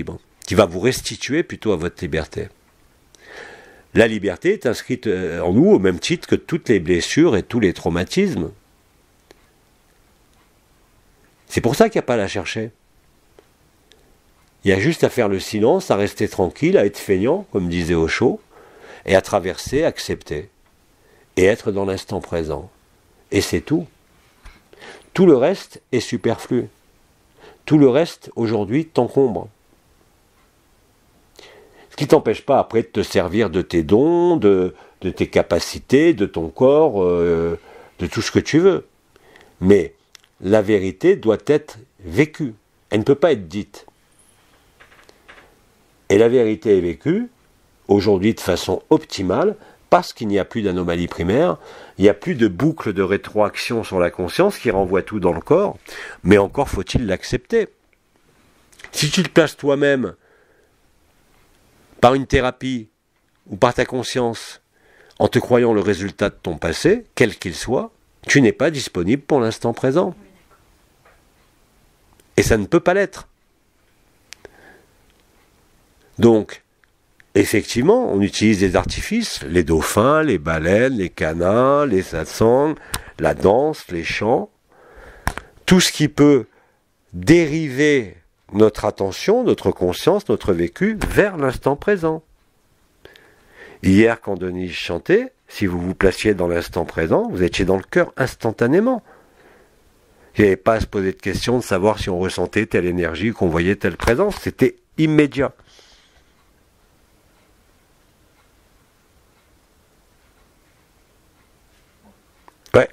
Speaker 1: qui va vous restituer plutôt à votre liberté. La liberté est inscrite en nous au même titre que toutes les blessures et tous les traumatismes. C'est pour ça qu'il n'y a pas à la chercher. Il y a juste à faire le silence, à rester tranquille, à être feignant, comme disait Osho, et à traverser, accepter, et être dans l'instant présent. Et c'est tout. Tout le reste est superflu. Tout le reste, aujourd'hui, t'encombre. Ce qui ne t'empêche pas après de te servir de tes dons, de tes capacités, de ton corps, de tout ce que tu veux. Mais la vérité doit être vécue. Elle ne peut pas être dite. Et la vérité est vécue, aujourd'hui de façon optimale, parce qu'il n'y a plus d'anomalie primaire, il n'y a plus de boucle de rétroaction sur la conscience qui renvoie tout dans le corps, mais encore faut-il l'accepter. Si tu te places toi-même par une thérapie ou par ta conscience en te croyant le résultat de ton passé, quel qu'il soit, tu n'es pas disponible pour l'instant présent. Et ça ne peut pas l'être. Donc, effectivement, on utilise des artifices, les dauphins, les baleines, les canins, les satsangs, la danse, les chants, tout ce qui peut dériver notre attention, notre conscience, notre vécu vers l'instant présent. Hier, quand Denise chantait, si vous vous placiez dans l'instant présent, vous étiez dans le cœur instantanément. Il n'y avait pas à se poser de questions de savoir si on ressentait telle énergie ou qu'on voyait telle présence, c'était immédiat. Ouais.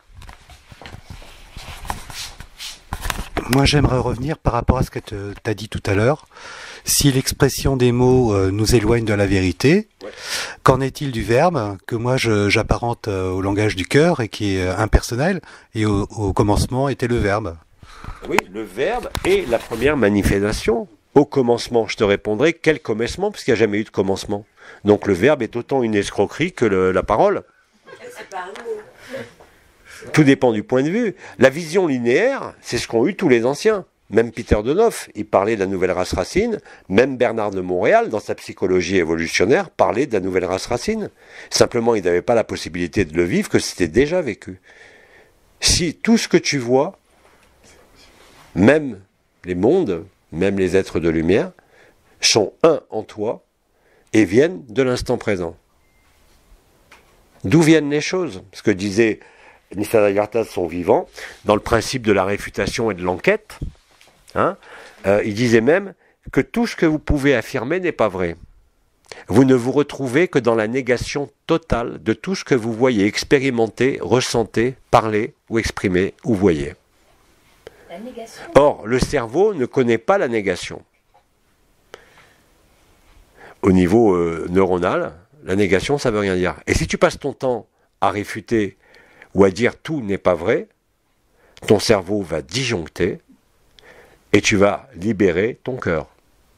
Speaker 4: Moi, j'aimerais revenir par rapport à ce que tu as dit tout à l'heure. Si l'expression des mots nous éloigne de la vérité, ouais. Qu'en est-il du verbe que moi j'apparente au langage du cœur et qui est impersonnel, et au commencement était le verbe?
Speaker 1: Oui, le verbe est la première manifestation. Au commencement, je te répondrai quel commencement, puisqu'il n'y a jamais eu de commencement. Donc le verbe est autant une escroquerie que la parole. C'est pas un mot. Tout dépend du point de vue. La vision linéaire, c'est ce qu'ont eu tous les anciens. Même Peter de Nof, il parlait de la nouvelle race racine. Même Bernard de Montréal, dans sa psychologie évolutionnaire, parlait de la nouvelle race racine. Simplement, il n'avait pas la possibilité de le vivre, que c'était déjà vécu. Si tout ce que tu vois, même les mondes, même les êtres de lumière, sont un en toi et viennent de l'instant présent. D'où viennent les choses? Ce que disait Nisargadatta de son vivant, dans le principe de la réfutation et de l'enquête, il disait même que tout ce que vous pouvez affirmer n'est pas vrai. Vous ne vous retrouvez que dans la négation totale de tout ce que vous voyez, expérimentez, ressentez, parlez ou exprimez ou voyez. La négation. Or, le cerveau ne connaît pas la négation. Au niveau neuronal, la négation, ça ne veut rien dire. Et si tu passes ton temps à réfuter ou à dire tout n'est pas vrai, ton cerveau va disjoncter et tu vas libérer ton cœur.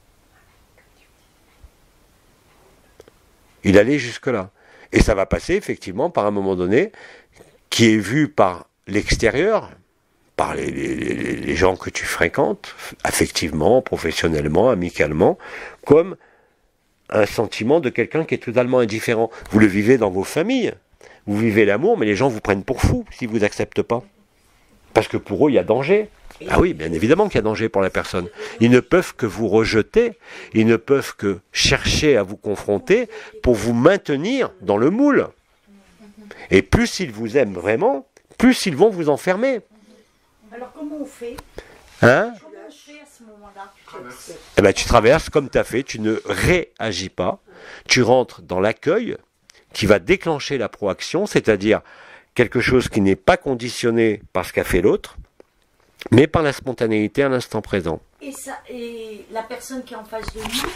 Speaker 1: Il allait jusque-là. Et ça va passer effectivement par un moment donné qui est vu par l'extérieur, par les gens que tu fréquentes, affectivement, professionnellement, amicalement, comme un sentiment de quelqu'un qui est totalement indifférent. Vous le vivez dans vos familles. Vous vivez l'amour, mais les gens vous prennent pour fou si vous n'acceptent pas. Parce que pour eux, il y a danger. Ah oui, bien évidemment qu'il y a danger pour la personne. Ils ne peuvent que vous rejeter, ils ne peuvent que chercher à vous confronter pour vous maintenir dans le moule. Et plus ils vous aiment vraiment, plus ils vont vous enfermer.
Speaker 2: Alors comment on fait?
Speaker 1: Hein?
Speaker 2: Comment on fait à ce moment-là?
Speaker 1: Eh ben, tu traverses comme tu as fait, tu ne réagis pas, tu rentres dans l'accueil qui va déclencher la proaction, c'est-à-dire quelque chose qui n'est pas conditionné par ce qu'a fait l'autre, mais par la spontanéité à l'instant présent.
Speaker 2: Et la personne qui est en face de nous,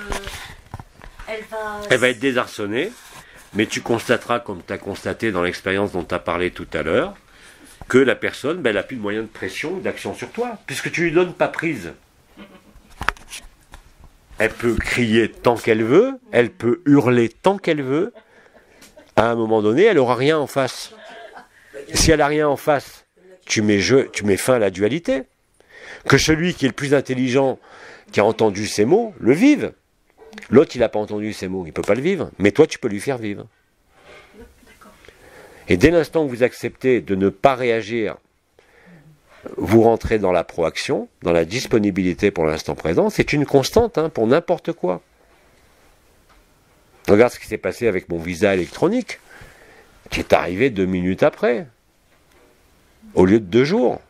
Speaker 1: elle va être désarçonnée, mais tu constateras, comme tu as constaté dans l'expérience dont tu as parlé tout à l'heure, que la personne, elle n'a plus de moyens de pression ou d'action sur toi, puisque tu lui donnes pas prise. Elle peut crier tant qu'elle veut, elle peut hurler tant qu'elle veut. À un moment donné, elle n'aura rien en face. Si elle n'a rien en face, tu mets fin à la dualité. Que celui qui est le plus intelligent, qui a entendu ces mots, le vive. L'autre, il n'a pas entendu ces mots, il ne peut pas le vivre. Mais toi, tu peux lui faire vivre. Et dès l'instant que vous acceptez de ne pas réagir, vous rentrez dans la proaction, dans la disponibilité pour l'instant présent. C'est une constante hein, pour n'importe quoi. Regarde ce qui s'est passé avec mon visa électronique, qui est arrivé 2 minutes après, au lieu de 2 jours.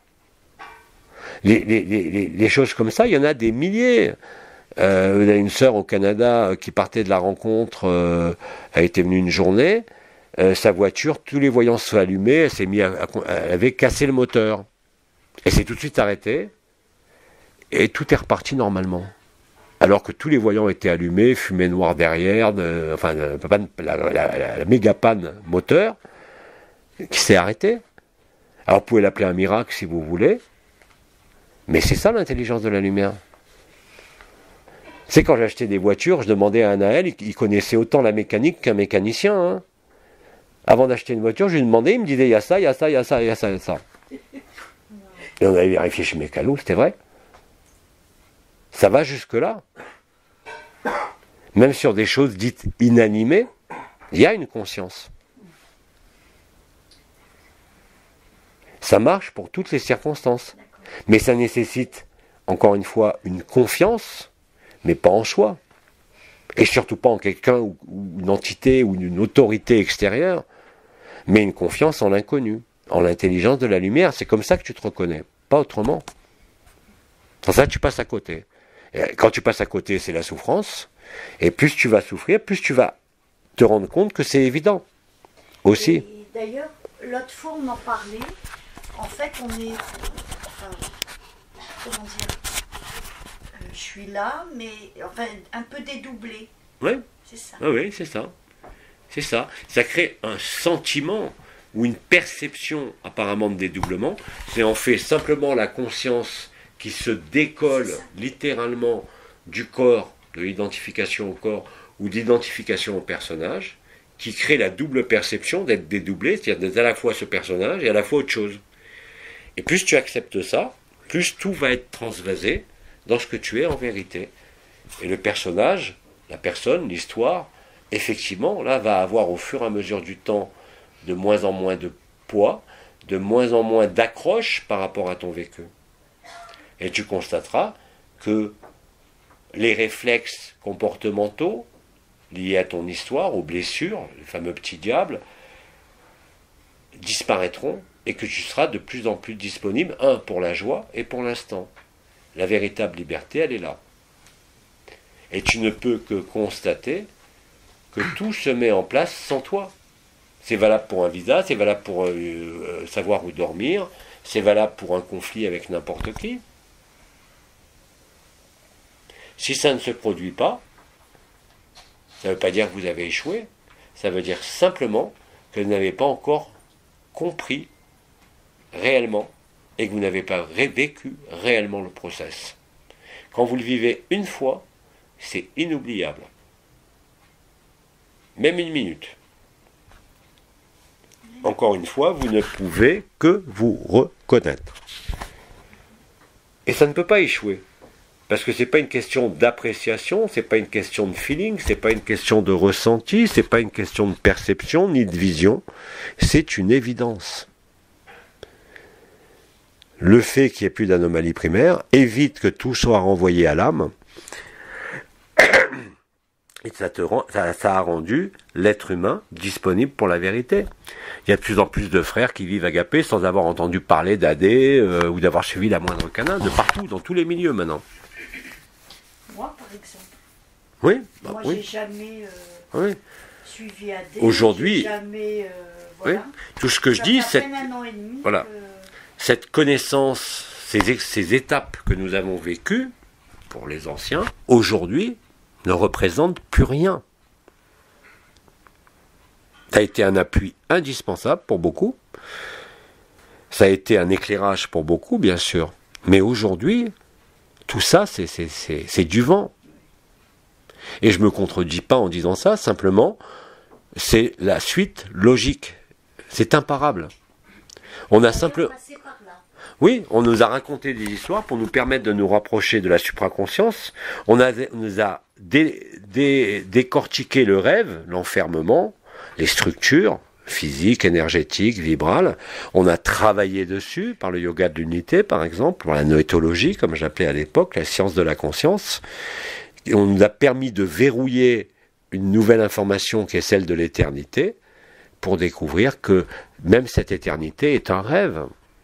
Speaker 1: Les choses comme ça, il y en a des milliers. Vous avez une sœur au Canada qui partait de la rencontre, elle était venue une journée, sa voiture, tous les voyants se sont allumés, elle s'est mis elle avait cassé le moteur. Elle s'est tout de suite arrêtée, et tout est reparti normalement. Alors que tous les voyants étaient allumés, fumée noire derrière, la méga panne moteur, qui s'est arrêtée. Alors vous pouvez l'appeler un miracle si vous voulez, mais c'est ça l'intelligence de la lumière. C'est quand j'achetais des voitures, je demandais à Anaël, il connaissait autant la mécanique qu'un mécanicien. Hein. Avant d'acheter une voiture, je lui demandais, il me disait, il y a ça, il y a ça, il y a ça, il y a ça, il y a ça. Et on avait vérifié chez Mécano, c'était vrai. Ça va jusque-là. Même sur des choses dites inanimées, il y a une conscience. Ça marche pour toutes les circonstances. Mais ça nécessite, encore une fois, une confiance, mais pas en soi. Et surtout pas en quelqu'un ou une entité ou une autorité extérieure, mais une confiance en l'inconnu, en l'intelligence de la lumière. C'est comme ça que tu te reconnais, pas autrement. Sans ça, tu passes à côté. Et quand tu passes à côté, c'est la souffrance. Et plus tu vas souffrir, plus tu vas te rendre compte que c'est évident. Aussi.
Speaker 2: Et d'ailleurs, l'autre fois, on en parlait. En fait, on est... Enfin, comment dire, je suis là, mais enfin, un peu dédoublé.
Speaker 1: Oui.
Speaker 2: C'est ça.
Speaker 1: Ah oui, c'est ça. C'est ça. Ça crée un sentiment ou une perception apparemment de dédoublement. C'est en fait simplement la conscience qui se décolle littéralement du corps, de l'identification au corps ou d'identification au personnage, qui crée la double perception d'être dédoublé, c'est-à-dire d'être à la fois ce personnage et à la fois autre chose. Et plus tu acceptes ça, plus tout va être transvasé dans ce que tu es en vérité. Et le personnage, la personne, l'histoire, effectivement, là, va avoir au fur et à mesure du temps de moins en moins de poids, de moins en moins d'accroche par rapport à ton vécu. Et tu constateras que les réflexes comportementaux liés à ton histoire, aux blessures, le fameux petit diable, disparaîtront et que tu seras de plus en plus disponible, pour la joie et pour l'instant. La véritable liberté, elle est là. Et tu ne peux que constater que tout se met en place sans toi. C'est valable pour un visa, c'est valable pour savoir où dormir, c'est valable pour un conflit avec n'importe qui. Si ça ne se produit pas, ça ne veut pas dire que vous avez échoué, ça veut dire simplement que vous n'avez pas encore compris réellement et que vous n'avez pas vécu réellement le process. Quand vous le vivez une fois, c'est inoubliable. Même une minute. Encore une fois, vous ne pouvez que vous reconnaître. Et ça ne peut pas échouer. Parce que ce n'est pas une question d'appréciation, ce n'est pas une question de feeling, ce n'est pas une question de ressenti, ce n'est pas une question de perception ni de vision. C'est une évidence. Le fait qu'il n'y ait plus d'anomalie primaire évite que tout soit renvoyé à l'âme. Et ça a rendu l'être humain disponible pour la vérité. Il y a de plus en plus de frères qui vivent agapés sans avoir entendu parler d'AD ou d'avoir suivi la moindre canin, de partout, dans tous les milieux maintenant.
Speaker 2: Moi, par exemple.
Speaker 1: Oui.
Speaker 2: Moi,
Speaker 1: oui.
Speaker 2: j'ai jamais
Speaker 1: oui.
Speaker 2: suivi AD.
Speaker 1: Aujourd'hui,
Speaker 2: jamais, voilà.
Speaker 1: oui. Tout ce que je dis, c'est
Speaker 2: un an et demi.
Speaker 1: Voilà. Cette connaissance, ces étapes que nous avons vécues, pour les anciens, aujourd'hui, ne représentent plus rien. Ça a été un appui indispensable pour beaucoup. Ça a été un éclairage pour beaucoup, bien sûr. Mais aujourd'hui, tout ça, c'est du vent. Et je ne me contredis pas en disant ça, simplement, c'est la suite logique. C'est imparable. On a simplement... Oui, on nous a raconté des histoires pour nous permettre de nous rapprocher de la supraconscience. On nous a décortiqué le rêve, l'enfermement, les structures physiques, énergétiques, vibrales. On a travaillé dessus par le yoga de l'unité, par exemple, par la noétologie, comme j'appelais à l'époque, la science de la conscience. Et on nous a permis de verrouiller une nouvelle information qui est celle de l'éternité, pour découvrir que même cette éternité est un rêve.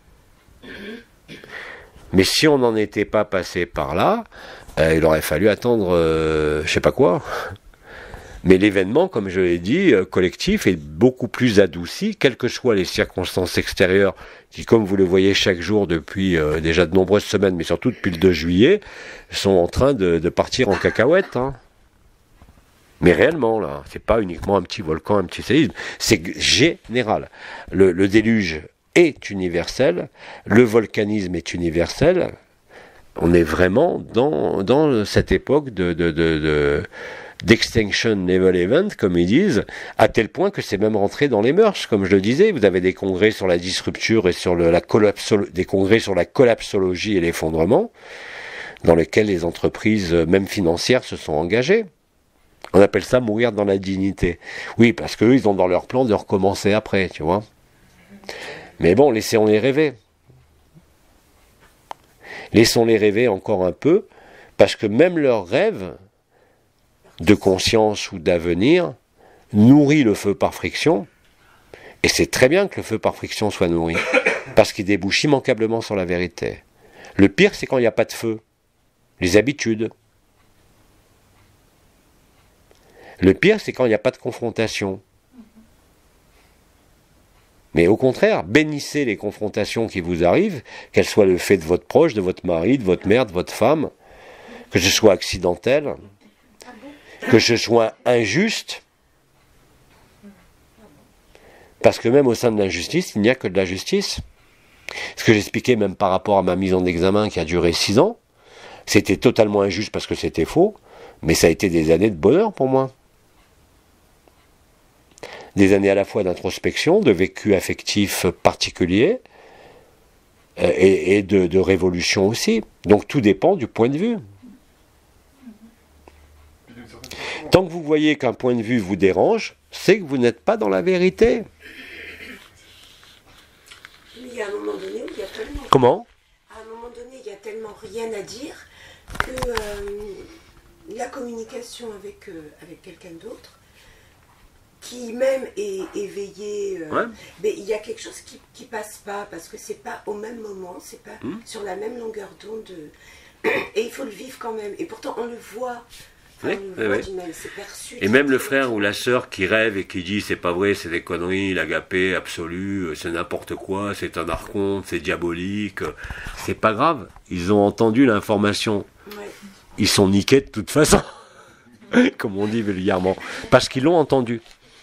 Speaker 1: Mais si on n'en était pas passé par là, il aurait fallu attendre je sais pas quoi. Mais l'événement, comme je l'ai dit, collectif, est beaucoup plus adouci, quelles que soient les circonstances extérieures, qui, comme vous le voyez chaque jour depuis déjà de nombreuses semaines, mais surtout depuis le 2 juillet, sont en train de partir en cacahuète. Hein. Mais réellement, là, c'est pas uniquement un petit volcan, un petit séisme, c'est général. Le déluge est universel, le volcanisme est universel. On est vraiment dans cette époque d'extinction level event, comme ils disent, à tel point que c'est même rentré dans les mœurs, comme je le disais. Vous avez des congrès sur la disrupture et sur des congrès sur la collapsologie et l'effondrement, dans lesquels les entreprises, même financières, se sont engagées. On appelle ça mourir dans la dignité. Oui, parce qu'eux, ils ont dans leur plan de recommencer après, tu vois. Mais bon, laissons-les rêver. Laissons-les rêver encore un peu, parce que même leur rêve de conscience ou d'avenir nourrit le feu par friction, et c'est très bien que le feu par friction soit nourri, parce qu'il débouche immanquablement sur la vérité. Le pire, c'est quand il n'y a pas de feu. Les habitudes. Le pire, c'est quand il n'y a pas de confrontation. Mais au contraire, bénissez les confrontations qui vous arrivent, qu'elles soient le fait de votre proche, de votre mari, de votre mère, de votre femme, que ce soit accidentel, que ce soit injuste, parce que même au sein de l'injustice, il n'y a que de la justice. Ce que j'expliquais même par rapport à ma mise en examen qui a duré 6 ans, c'était totalement injuste parce que c'était faux, mais ça a été des années de bonheur pour moi. Des années à la fois d'introspection, de vécu affectif particulier, et de révolution aussi. Donc tout dépend du point de vue. Tant que vous voyez qu'un point de vue vous dérange, c'est que vous n'êtes pas dans la vérité.
Speaker 5: Mais il y a un moment donné où il y a tellement...
Speaker 1: Comment ?
Speaker 5: À un moment donné, il n'y a tellement rien à dire que la communication avec quelqu'un d'autre, qui même est éveillé, mais il y a quelque chose qui passe pas, parce que c'est pas au même moment, c'est pas sur la même longueur d'onde, et il faut le vivre quand même, et pourtant on le voit. Enfin, c'est perçu.
Speaker 1: Et même le frère ou la sœur qui rêve et qui dit c'est pas vrai, c'est des conneries, l'agapé absolu, c'est n'importe quoi, c'est un archonte, c'est diabolique, c'est pas grave, ils ont entendu l'information. Ouais. Ils sont niqués de toute façon, comme on dit vulgairement, parce qu'ils l'ont entendu.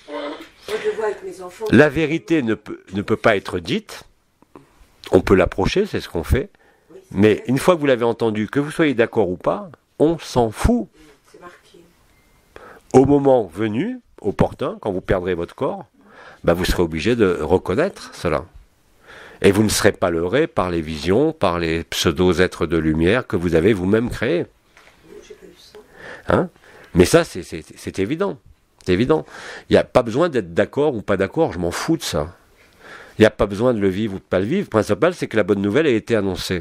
Speaker 1: La vérité ne peut pas être dite, on peut l'approcher, c'est ce qu'on fait, mais une fois que vous l'avez entendu, que vous soyez d'accord ou pas, on s'en fout. Au moment venu, opportun, quand vous perdrez votre corps, vous serez obligé de reconnaître cela. Et vous ne serez pas leurré par les visions, par les pseudo-êtres de lumière que vous avez vous-même créés. Hein ? Mais ça, c'est évident. C'est évident. Il n'y a pas besoin d'être d'accord ou pas d'accord, je m'en fous de ça. Il n'y a pas besoin de le vivre ou de ne pas le vivre. Le principal, c'est que la bonne nouvelle a été annoncée.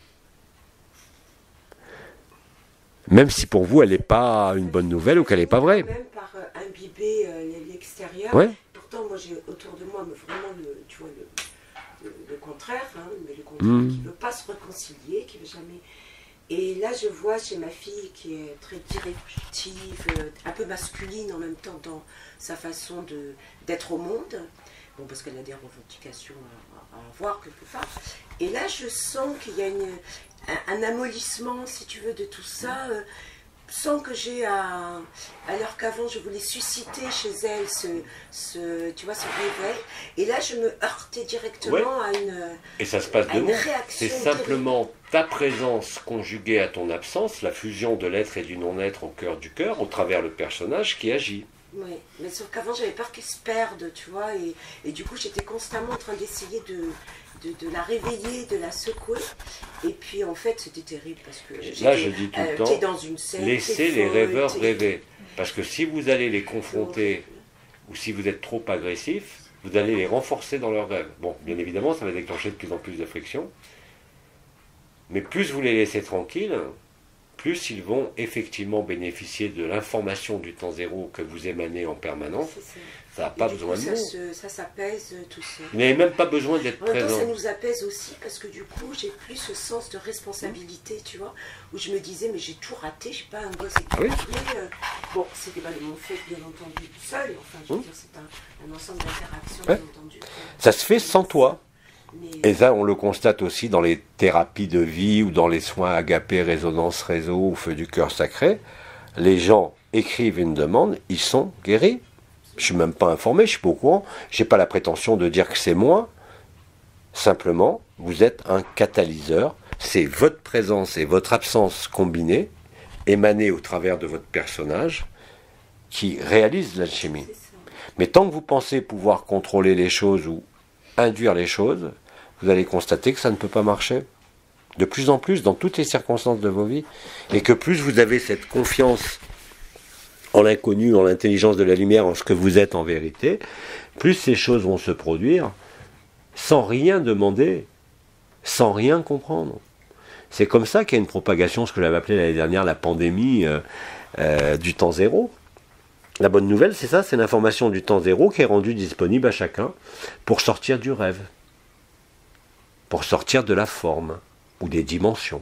Speaker 1: Même si pour vous, elle n'est pas une bonne nouvelle ou qu'elle n'est pas vraie.
Speaker 5: Même par imbiber l'extérieur.
Speaker 1: Ouais.
Speaker 5: Pourtant, moi, j'ai autour de moi vraiment le contraire, mais le contraire qui ne veut pas se réconcilier, qui ne veut jamais... Et là, je vois chez ma fille qui est très directive, un peu masculine en même temps dans sa façon d'être au monde. Bon, parce qu'elle a des revendications à avoir quelque part. Et là, je sens qu'il y a un amollissement, si tu veux, de tout ça, sans que j'ai alors qu'avant, je voulais susciter chez elle ce réveil. Et là, je me heurtais directement à
Speaker 1: et ça se passe de
Speaker 5: une
Speaker 1: bon.
Speaker 5: réaction.
Speaker 1: C'est simplement ta présence conjuguée à ton absence, la fusion de l'être et du non-être au cœur du cœur, au travers le personnage qui agit.
Speaker 5: Ouais, mais sauf qu'avant j'avais peur qu'elle se perde, tu vois, et du coup j'étais constamment en train d'essayer de la réveiller, de la secouer, et puis en fait c'était terrible parce que
Speaker 1: Là je dis tout le
Speaker 5: t'es
Speaker 1: temps,
Speaker 5: dans une scène,
Speaker 1: laissez
Speaker 5: t'es
Speaker 1: les
Speaker 5: folle,
Speaker 1: rêveurs
Speaker 5: t'es-
Speaker 1: rêver. Parce que si vous allez les confronter, ou si vous êtes trop agressif, vous allez les renforcer dans leurs rêves. Bon, bien évidemment, ça va déclencher de plus en plus de friction, mais plus vous les laissez tranquilles, plus ils vont effectivement bénéficier de l'information du temps zéro que vous émanez en permanence.
Speaker 5: C'est ça.
Speaker 1: Ça n'a
Speaker 5: Et
Speaker 1: pas
Speaker 5: du
Speaker 1: besoin
Speaker 5: coup,
Speaker 1: de mots.
Speaker 5: ça s'apaise tout seul.
Speaker 1: Vous n'avez même pas besoin d'être
Speaker 5: En même temps,
Speaker 1: présent.
Speaker 5: ça nous apaise aussi parce que du coup, j'ai plus ce sens de responsabilité, tu vois, où je me disais, mais j'ai tout raté, je suis pas un gosse
Speaker 1: Oui.
Speaker 5: équilibré. Bon, c'était pas de mon fait, bien entendu, seul, enfin, je veux dire, c'est un ensemble d'interactions,
Speaker 1: Ouais.
Speaker 5: bien entendu.
Speaker 1: Ça se fait sans toi.
Speaker 5: Mais,
Speaker 1: Et ça, on le constate aussi dans les thérapies de vie ou dans les soins agapés, résonance réseau ou feu du cœur sacré. Les gens écrivent une demande, ils sont guéris. Je suis même pas informé, je suis pas au courant. J'ai pas la prétention de dire que c'est moi. Simplement, vous êtes un catalyseur. C'est votre présence et votre absence combinée, émanée au travers de votre personnage, qui réalise l'alchimie.
Speaker 5: c'est ça.
Speaker 1: Mais tant que vous pensez pouvoir contrôler les choses ou induire les choses, vous allez constater que ça ne peut pas marcher. De plus en plus, dans toutes les circonstances de vos vies. Et que plus vous avez cette confiance en l'inconnu, en l'intelligence de la lumière, en ce que vous êtes en vérité, plus ces choses vont se produire sans rien demander, sans rien comprendre. C'est comme ça qu'il y a une propagation, ce que j'avais appelé l'année dernière la pandémie du temps zéro. La bonne nouvelle, c'est ça, c'est l'information du temps zéro qui est rendue disponible à chacun pour sortir du rêve, pour sortir de la forme ou des dimensions.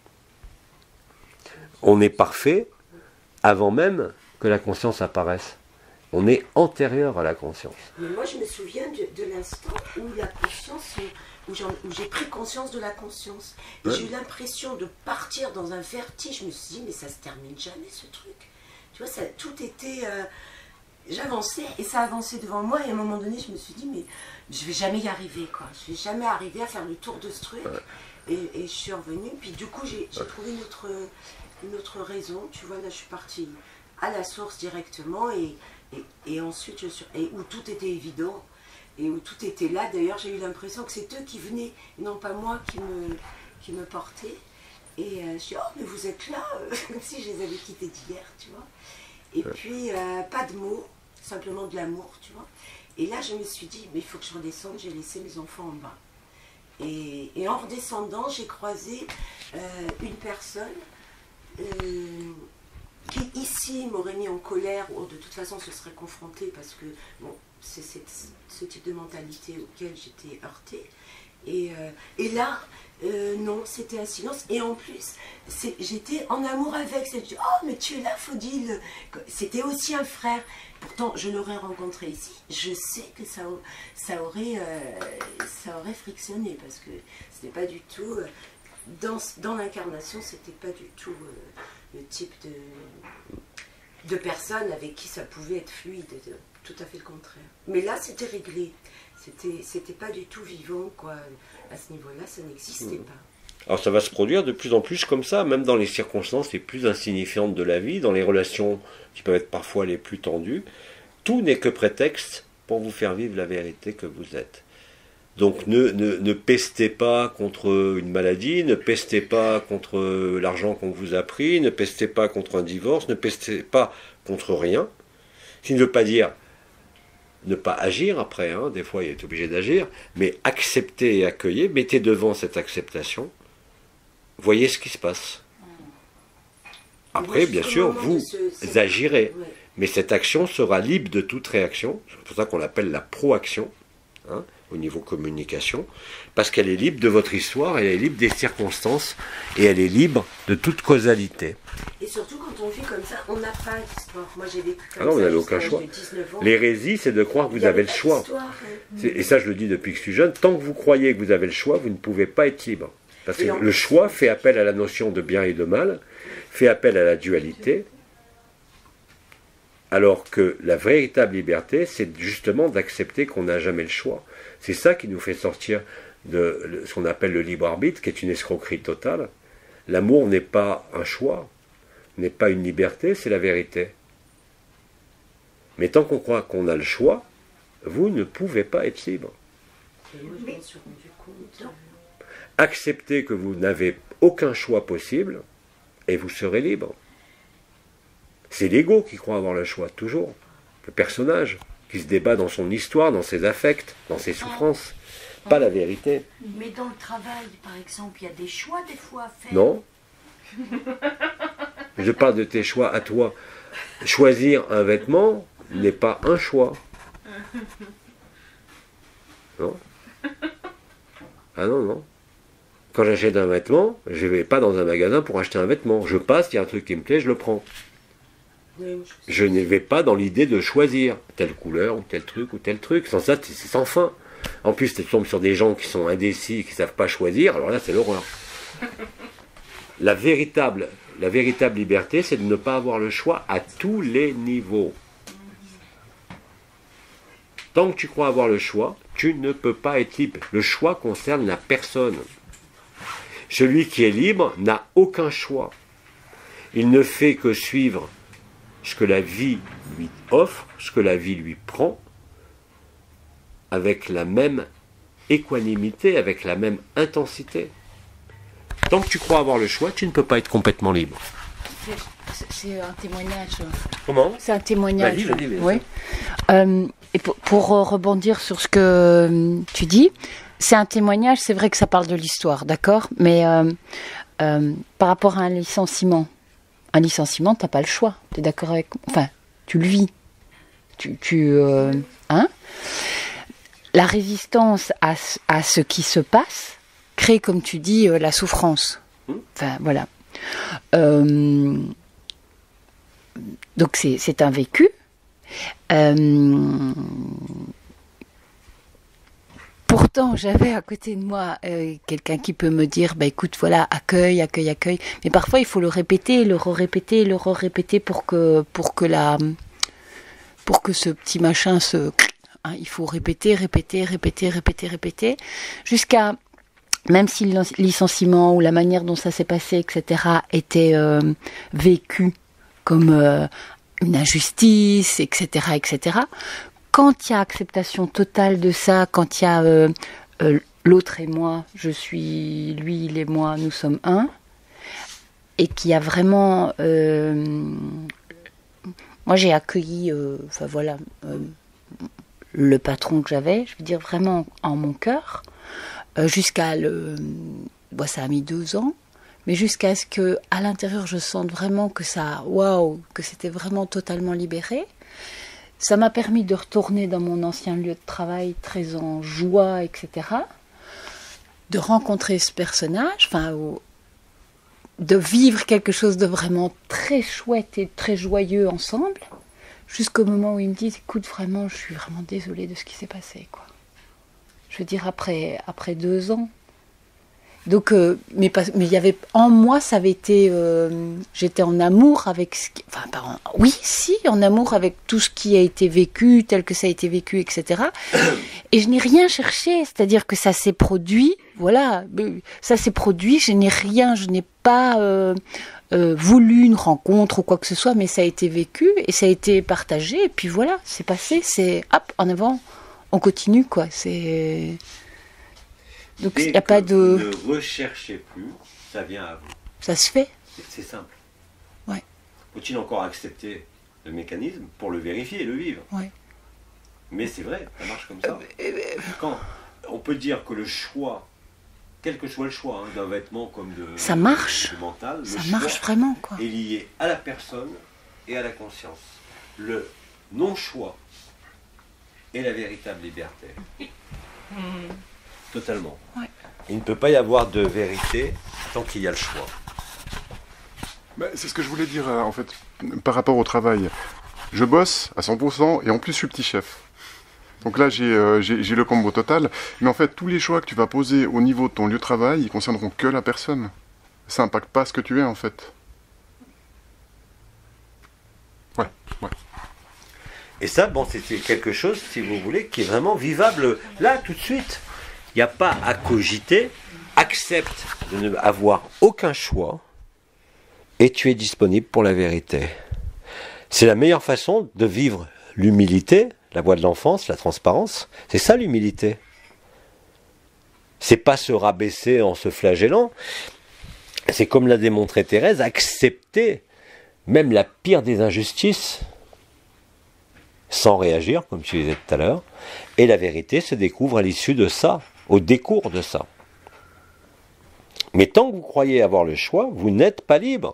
Speaker 1: On est parfait avant même que la conscience apparaisse. On est antérieur à la conscience.
Speaker 5: Mais moi, je me souviens de l'instant où la conscience, où j'ai pris conscience de la conscience. Et
Speaker 1: Ouais.
Speaker 5: j'ai eu l'impression de partir dans un vertige. Je me suis dit, mais ça se termine jamais ce truc. Tu vois, ça, tout était. J'avançais et ça avançait devant moi. Et à un moment donné, je me suis dit, mais je vais jamais y arriver, quoi. Je vais jamais arriver à faire le tour de ce truc. Et je suis revenue. Puis du coup, j'ai trouvé une autre raison. Tu vois, là, je suis partie à la source directement et ensuite où tout était évident et où tout était là. D'ailleurs, j'ai eu l'impression que c'est eux qui venaient, et non pas moi qui me portaient. Et je suis oh mais vous êtes là, comme si je les avais quittés d'hier, tu vois. Et puis pas de mots, simplement de l'amour, tu vois. Et là, je me suis dit mais il faut que je redescende. J'ai laissé mes enfants en bas. Et en redescendant, j'ai croisé une personne. Qui ici m'aurait mis en colère, ou de toute façon se serait confronté parce que bon, c'est ce type de mentalité auquel j'étais heurtée. Et là, non, c'était un silence. Et en plus, j'étais en amour avec. Oh, mais tu es là, Faudil. C'était aussi un frère. Pourtant, je l'aurais rencontré ici. Je sais que ça aurait frictionné parce que c'était pas du tout. Dans l'incarnation, c'était pas du tout le type de personne avec qui ça pouvait être fluide, tout à fait le contraire. Mais là, c'était réglé. C'était pas du tout vivant, quoi. À ce niveau-là, ça n'existait pas.
Speaker 1: Alors ça va se produire de plus en plus comme ça, même dans les circonstances les plus insignifiantes de la vie, dans les relations qui peuvent être parfois les plus tendues. Tout n'est que prétexte pour vous faire vivre la vérité que vous êtes. Donc ne pestez pas contre une maladie, ne pestez pas contre l'argent qu'on vous a pris, ne pestez pas contre un divorce, ne pestez pas contre rien. Ce qui ne veut pas dire ne pas agir après, hein, des fois il est obligé d'agir, mais acceptez et accueillez, mettez devant cette acceptation, voyez ce qui se passe. Après, bien sûr, vous agirez,
Speaker 5: Ouais.
Speaker 1: mais cette action sera libre de toute réaction, c'est pour ça qu'on l'appelle la proaction, hein, au niveau communication, parce qu'elle est libre de votre histoire, elle est libre des circonstances, et elle est libre de toute causalité.
Speaker 5: Et surtout, quand on vit comme ça, on n'a pas d'histoire. Moi, j'ai vécu comme
Speaker 1: Ah non, vous
Speaker 5: ça
Speaker 1: n'avez
Speaker 5: jusqu'à
Speaker 1: aucun choix.
Speaker 5: l'âge de 19 ans.
Speaker 1: L'hérésie, c'est de croire que
Speaker 5: Il
Speaker 1: vous
Speaker 5: y
Speaker 1: avez
Speaker 5: avait
Speaker 1: le
Speaker 5: pas
Speaker 1: choix.
Speaker 5: d'histoire, hein.
Speaker 1: Et ça, je le dis depuis que je suis jeune, tant que vous croyez que vous avez le choix, vous ne pouvez pas être libre. Parce que
Speaker 5: Et en
Speaker 1: le
Speaker 5: plus-
Speaker 1: choix fait appel à la notion de bien et de mal, fait appel à la dualité, alors que la véritable liberté, c'est justement d'accepter qu'on n'a jamais le choix. C'est ça qui nous fait sortir de ce qu'on appelle le libre arbitre, qui est une escroquerie totale. L'amour n'est pas un choix, n'est pas une liberté, c'est la vérité. Mais tant qu'on croit qu'on a le choix, vous ne pouvez pas être libre.
Speaker 5: Et moi, je m'en suis rendu compte.
Speaker 1: Acceptez que vous n'avez aucun choix possible et vous serez libre. C'est l'ego qui croit avoir le choix, toujours. Le personnage qui se débat dans son histoire, dans ses affects, dans ses souffrances. Pas la vérité.
Speaker 2: Mais dans le travail, par exemple, il y a des choix des fois à faire.
Speaker 1: Non. Je parle de tes choix à toi. Choisir un vêtement n'est pas un choix. Non. Ah non, non. Quand j'achète un vêtement, je ne vais pas dans un magasin pour acheter un vêtement. Je passe, il y a un truc qui me plaît, je le prends.
Speaker 5: Oui,
Speaker 1: Je ne vais pas dans l'idée de choisir telle couleur ou tel truc ou tel truc. Sans ça, c'est sans fin. En plus, tu tombes sur des gens qui sont indécis, qui ne savent pas choisir. Alors là, c'est l'horreur. La véritable liberté, c'est de ne pas avoir le choix à tous les niveaux. Tant que tu crois avoir le choix, tu ne peux pas être libre. Le choix concerne la personne. Celui qui est libre n'a aucun choix. Il ne fait que suivre ce que la vie lui offre, ce que la vie lui prend, avec la même équanimité, avec la même intensité. Tant que tu crois avoir le choix, tu ne peux pas être complètement libre.
Speaker 6: C'est un témoignage.
Speaker 1: Comment ?
Speaker 6: C'est un témoignage.
Speaker 1: Vas-y.
Speaker 6: Oui. Et pour rebondir sur ce que tu dis, c'est un témoignage, c'est vrai que ça parle de l'histoire, d'accord ? Mais par rapport à un licenciement, t'as pas le choix. Tu es d'accord avec... Enfin, tu le vis. Hein ? La résistance à ce qui se passe crée, comme tu dis, la souffrance. Enfin, voilà. Donc, c'est un vécu. Pourtant, j'avais à côté de moi quelqu'un qui peut me dire, bah écoute, voilà, accueil. Mais parfois, il faut le répéter, le re-répéter pour que ce petit machin se... Hein, il faut répéter, jusqu'à, même si le licenciement ou la manière dont ça s'est passé, etc., était vécu comme une injustice, etc., quand il y a acceptation totale de ça, quand il y a l'autre et moi, je suis lui, il est moi, nous sommes un, et qu'il y a vraiment... moi, j'ai accueilli, le patron que j'avais, je veux dire vraiment en mon cœur, jusqu'à ça a mis 2 ans, mais jusqu'à ce que à l'intérieur je sente vraiment que ça, waouh, que c'était vraiment totalement libéré. Ça m'a permis de retourner dans mon ancien lieu de travail très en joie, etc. De rencontrer ce personnage, de vivre quelque chose de vraiment très chouette et très joyeux ensemble. Jusqu'au moment où ils me disent, écoute, vraiment, je suis vraiment désolée de ce qui s'est passé, quoi. Je veux dire, après 2 ans. Donc, mais il y avait, en moi, ça avait été, j'étais en amour avec en amour avec tout ce qui a été vécu, tel que ça a été vécu, etc. Et je n'ai rien cherché, c'est-à-dire que ça s'est produit, voilà, ça s'est produit, je n'ai pas... voulu une rencontre ou quoi que ce soit, mais ça a été vécu et ça a été partagé, et puis voilà, c'est passé, c'est hop, en avant, on continue, quoi. C'est... Donc il n'y a pas de...
Speaker 1: Vous ne recherchez plus, ça vient à vous.
Speaker 6: Ça se fait.
Speaker 1: C'est simple.
Speaker 6: Ouais.
Speaker 1: Faut-il encore accepter le mécanisme pour le vérifier et le vivre ?
Speaker 6: Ouais.
Speaker 1: Mais c'est vrai, ça marche comme ça. Quand on peut dire que le choix, quel que soit le choix, d'un vêtement comme de...
Speaker 6: Ça marche.
Speaker 1: De mental,
Speaker 6: ça marche vraiment, quoi.
Speaker 1: Est lié à la personne et à la conscience. Le non-choix est la véritable liberté. Totalement.
Speaker 6: Ouais.
Speaker 1: Il ne peut pas y avoir de vérité tant qu'il y a le choix.
Speaker 7: C'est ce que je voulais dire, en fait, par rapport au travail. Je bosse à 100% et en plus je suis petit chef. Donc là, j'ai le combo total. Mais en fait, tous les choix que tu vas poser au niveau de ton lieu de travail, ils concerneront que la personne. Ça n'impacte pas ce que tu es, en fait. Ouais.
Speaker 1: Et ça, c'est quelque chose, si vous voulez, qui est vraiment vivable là, tout de suite. Il n'y a pas à cogiter. Accepte de ne avoir aucun choix et tu es disponible pour la vérité. C'est la meilleure façon de vivre l'humilité, la voie de l'enfance, la transparence. C'est ça l'humilité. C'est pas se rabaisser en se flagellant. C'est comme l'a démontré Thérèse, accepter même la pire des injustices sans réagir, comme tu disais tout à l'heure. Et la vérité se découvre à l'issue de ça, au décours de ça. Mais tant que vous croyez avoir le choix, vous n'êtes pas libre.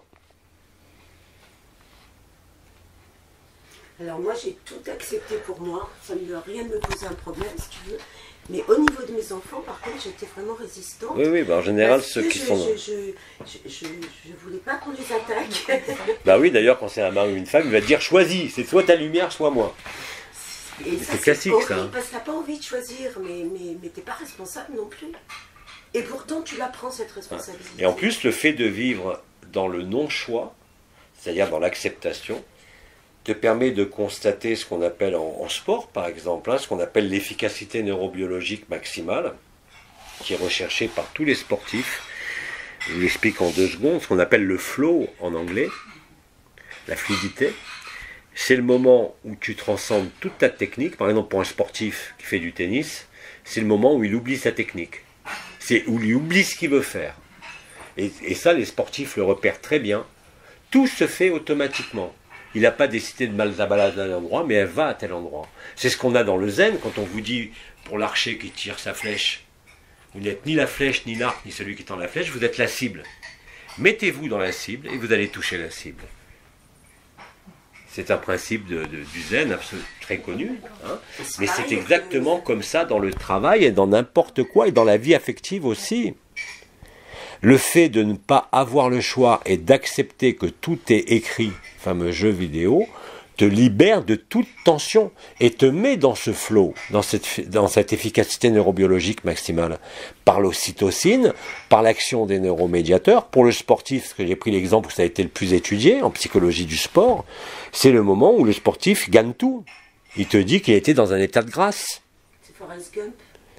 Speaker 5: Alors moi j'ai tout accepté pour moi, rien ne me posait un problème si tu veux. Mais au niveau de mes enfants, par contre, j'étais vraiment résistante.
Speaker 1: Oui, en général,
Speaker 5: parce
Speaker 1: ceux
Speaker 5: que
Speaker 1: qui sont...
Speaker 5: Je voulais pas qu'on les attaque.
Speaker 1: Bah oui, d'ailleurs, quand c'est un mari ou une femme, il va te dire choisis, c'est soit ta lumière, soit moi.
Speaker 5: Et
Speaker 1: c'est classique,
Speaker 5: horrible,
Speaker 1: ça.
Speaker 5: Parce que t'as pas envie de choisir, mais t'es pas responsable non plus. Et pourtant, tu la prends cette responsabilité.
Speaker 1: Et en plus, le fait de vivre dans le non-choix, c'est-à-dire dans l'acceptation, te permet de constater ce qu'on appelle en sport, par exemple, ce qu'on appelle l'efficacité neurobiologique maximale, qui est recherchée par tous les sportifs. Je vous l'explique en 2 secondes, ce qu'on appelle le flow en anglais, la fluidité. C'est le moment où tu transcendes toute ta technique. Par exemple, pour un sportif qui fait du tennis, c'est le moment où il oublie sa technique. C'est où il oublie ce qu'il veut faire. Et ça, les sportifs le repèrent très bien. Tout se fait automatiquement. Il n'a pas décidé de mal sa balade à un endroit, mais elle va à tel endroit. C'est ce qu'on a dans le zen, quand on vous dit, pour l'archer qui tire sa flèche, vous n'êtes ni la flèche, ni l'arc, ni celui qui tend la flèche, vous êtes la cible. Mettez-vous dans la cible et vous allez toucher la cible. C'est un principe du zen très connu, mais c'est exactement comme ça dans le travail et dans n'importe quoi, et dans la vie affective aussi. Le fait de ne pas avoir le choix et d'accepter que tout est écrit, fameux jeu vidéo, te libère de toute tension et te met dans ce flow, dans cette efficacité neurobiologique maximale, par l'ocytocine, par l'action des neuromédiateurs. Pour le sportif, parce que j'ai pris l'exemple où ça a été le plus étudié en psychologie du sport, c'est le moment où le sportif gagne tout. Il te dit qu'il était dans un état de grâce.
Speaker 5: C'est Forrest Gump.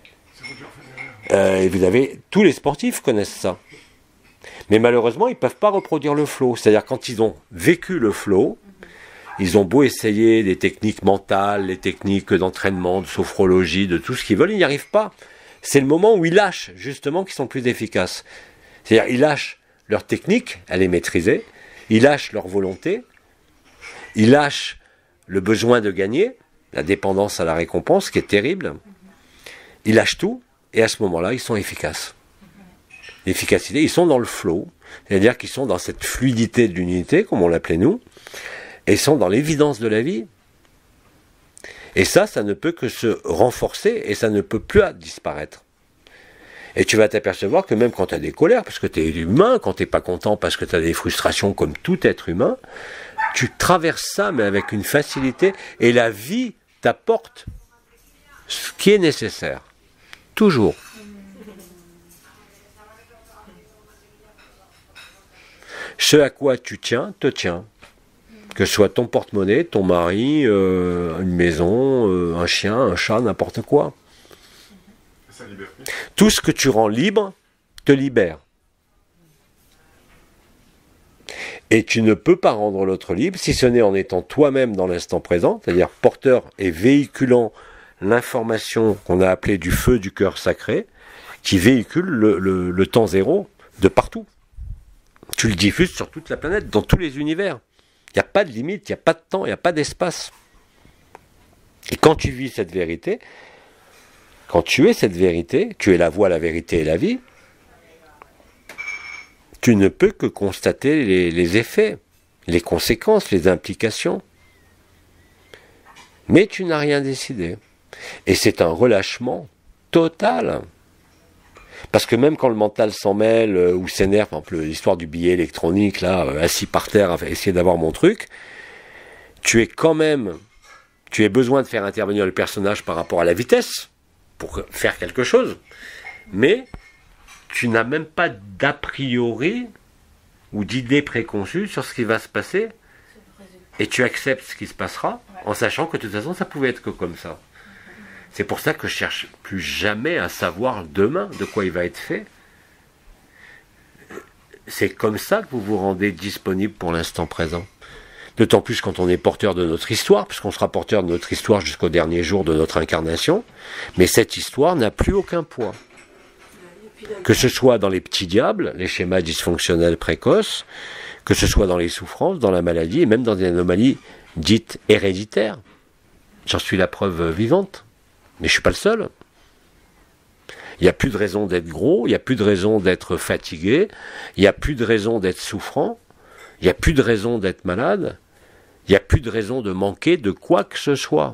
Speaker 1: Et vous avez, tous les sportifs connaissent ça. Mais malheureusement, ils ne peuvent pas reproduire le flow. C'est-à-dire quand ils ont vécu le flow, ils ont beau essayer des techniques mentales, des techniques d'entraînement, de sophrologie, de tout ce qu'ils veulent, ils n'y arrivent pas. C'est le moment où ils lâchent, justement, qu'ils sont plus efficaces. C'est-à-dire ils lâchent leur technique, elle est maîtrisée, ils lâchent leur volonté, ils lâchent le besoin de gagner, la dépendance à la récompense, qui est terrible. Ils lâchent tout, et à ce moment-là, ils sont efficaces. L'efficacité, ils sont dans le flow, c'est-à-dire qu'ils sont dans cette fluidité de l'unité, comme on l'appelait nous, et ils sont dans l'évidence de la vie. Et ça ne peut que se renforcer, et ça ne peut plus disparaître. Et tu vas t'apercevoir que même quand tu as des colères, parce que tu es humain, quand tu n'es pas content, parce que tu as des frustrations comme tout être humain, tu traverses ça, mais avec une facilité, et la vie t'apporte ce qui est nécessaire. Toujours. Ce à quoi tu tiens, te tient. Que ce soit ton porte-monnaie, ton mari, une maison, un chien, un chat, n'importe quoi. Tout ce que tu rends libre, te libère. Et tu ne peux pas rendre l'autre libre, si ce n'est en étant toi-même dans l'instant présent, c'est-à-dire porteur et véhiculant l'information qu'on a appelée du feu du cœur sacré, qui véhicule le temps zéro de partout. Tu le diffuses sur toute la planète, dans tous les univers. Il n'y a pas de limite, il n'y a pas de temps, il n'y a pas d'espace. Et quand tu vis cette vérité, quand tu es cette vérité, tu es la voie, la vérité et la vie, tu ne peux que constater les effets, les conséquences, les implications. Mais tu n'as rien décidé. Et c'est un relâchement total. Parce que même quand le mental s'en mêle ou s'énerve, par exemple l'histoire du billet électronique, là, assis par terre à essayer d'avoir mon truc, tu as besoin de faire intervenir le personnage par rapport à la vitesse, pour faire quelque chose, mais tu n'as même pas d'a priori ou d'idée préconçue sur ce qui va se passer, et tu acceptes ce qui se passera, en sachant que de toute façon ça pouvait être que comme ça. C'est pour ça que je cherche plus jamais à savoir demain de quoi il va être fait. C'est comme ça que vous vous rendez disponible pour l'instant présent. D'autant plus quand on est porteur de notre histoire, puisqu'on sera porteur de notre histoire jusqu'au dernier jour de notre incarnation. Mais cette histoire n'a plus aucun poids. Que ce soit dans les petits diables, les schémas dysfonctionnels précoces, que ce soit dans les souffrances, dans la maladie, et même dans des anomalies dites héréditaires. J'en suis la preuve vivante. Mais je ne suis pas le seul. Il n'y a plus de raison d'être gros, il n'y a plus de raison d'être fatigué, il n'y a plus de raison d'être souffrant, il n'y a plus de raison d'être malade, il n'y a plus de raison de manquer de quoi que ce soit.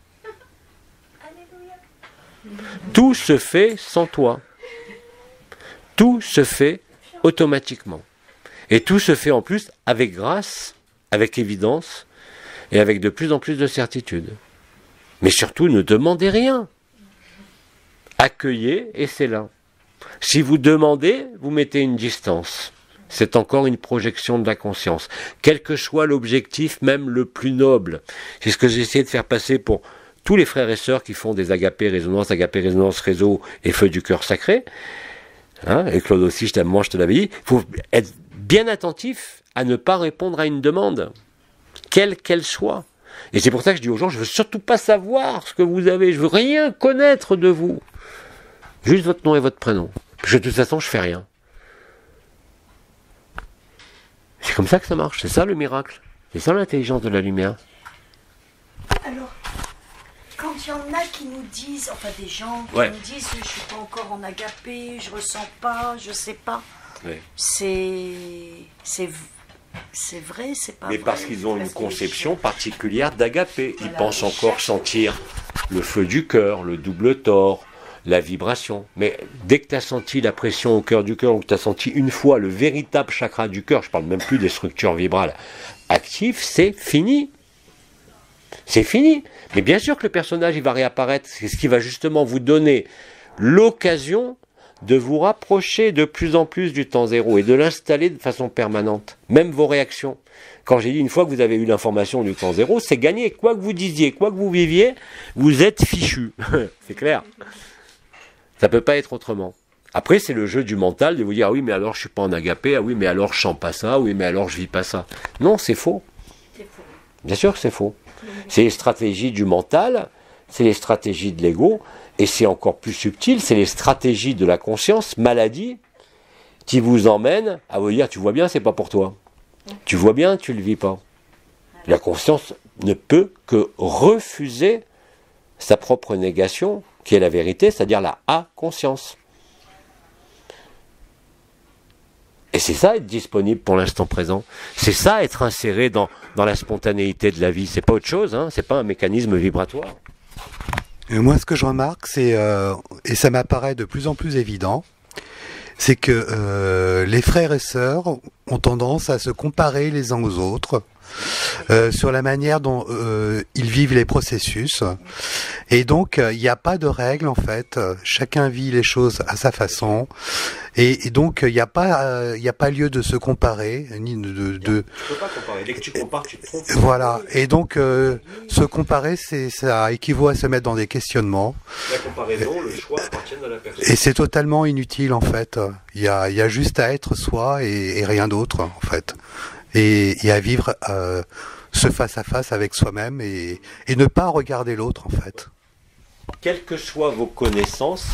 Speaker 1: Tout se fait sans toi. Tout se fait automatiquement. Et tout se fait en plus avec grâce, avec évidence, et avec de plus en plus de certitude. Mais surtout, ne demandez rien. Accueillez et c'est là. Si vous demandez, vous mettez une distance. C'est encore une projection de la conscience. Quel que soit l'objectif, même le plus noble. C'est ce que j'ai essayé de faire passer pour tous les frères et sœurs qui font des agapés résonance réseau et feu du cœur sacré. Hein, et Claude aussi, je te l'avais dit. Il faut être bien attentif à ne pas répondre à une demande, quelle qu'elle soit. Et c'est pour ça que je dis aux gens, je veux surtout pas savoir ce que vous avez, je veux rien connaître de vous. Juste votre nom et votre prénom. Parce que de toute façon, je fais rien. C'est comme ça que ça marche, c'est ça le miracle. C'est ça l'intelligence de la lumière.
Speaker 2: Alors, quand il y en a qui nous disent, enfin des gens qui nous disent, je suis pas encore en agapé, je ressens pas, je sais pas.
Speaker 1: Ouais.
Speaker 2: C'est vrai, c'est pas vrai.
Speaker 1: Mais parce qu'ils ont une conception particulière d'agapé. Ils pensent encore sentir le feu du cœur, le double tort, la vibration. Mais dès que tu as senti la pression au cœur du cœur, ou que tu as senti une fois le véritable chakra du cœur, je parle même plus des structures vibrales actives, c'est fini. C'est fini. Mais bien sûr que le personnage, il va réapparaître. C'est ce qui va justement vous donner l'occasion de vous rapprocher de plus en plus du temps zéro et de l'installer de façon permanente. Même vos réactions. Quand j'ai dit une fois que vous avez eu l'information du temps zéro, c'est gagné. Quoi que vous disiez, quoi que vous viviez, vous êtes fichu. C'est clair. Ça peut pas être autrement. Après, c'est le jeu du mental de vous dire, ah oui, mais alors je suis pas en agapé, ah oui, mais alors je sens pas ça, ah oui, mais alors je vis pas ça. Non, c'est faux.
Speaker 2: C'est faux.
Speaker 1: Bien sûr que c'est faux. C'est les stratégies du mental, c'est les stratégies de l'ego, et c'est encore plus subtil, c'est les stratégies de la conscience, maladie, qui vous emmènent à vous dire, tu vois bien, c'est pas pour toi. Tu vois bien, tu le vis pas. La conscience ne peut que refuser sa propre négation, qui est la vérité, c'est-à-dire la A-conscience. Et c'est ça être disponible pour l'instant présent. C'est ça être inséré dans la spontanéité de la vie. C'est pas autre chose, hein. C'est pas un mécanisme vibratoire.
Speaker 4: Et moi, ce que je remarque, c'est, et ça m'apparaît de plus en plus évident, c'est que les frères et sœurs ont tendance à se comparer les uns aux autres sur la manière dont ils vivent les processus. Et donc, il n'y a pas de règle, en fait. Chacun vit les choses à sa façon. Et donc, il n'y a pas lieu de se comparer, ni de... Tu
Speaker 1: peux pas comparer. Dès que tu compares, tu te trompes.
Speaker 4: Voilà. Et donc, se comparer, ça équivaut à se mettre dans des questionnements.
Speaker 1: La comparaison, le choix appartiennent à la personne.
Speaker 4: Et c'est totalement inutile, en fait. Il y a juste à être soi et rien d'autre, en fait. Et à vivre ce face-à-face avec soi-même et ne pas regarder l'autre, en fait.
Speaker 1: Quelles que soient vos connaissances,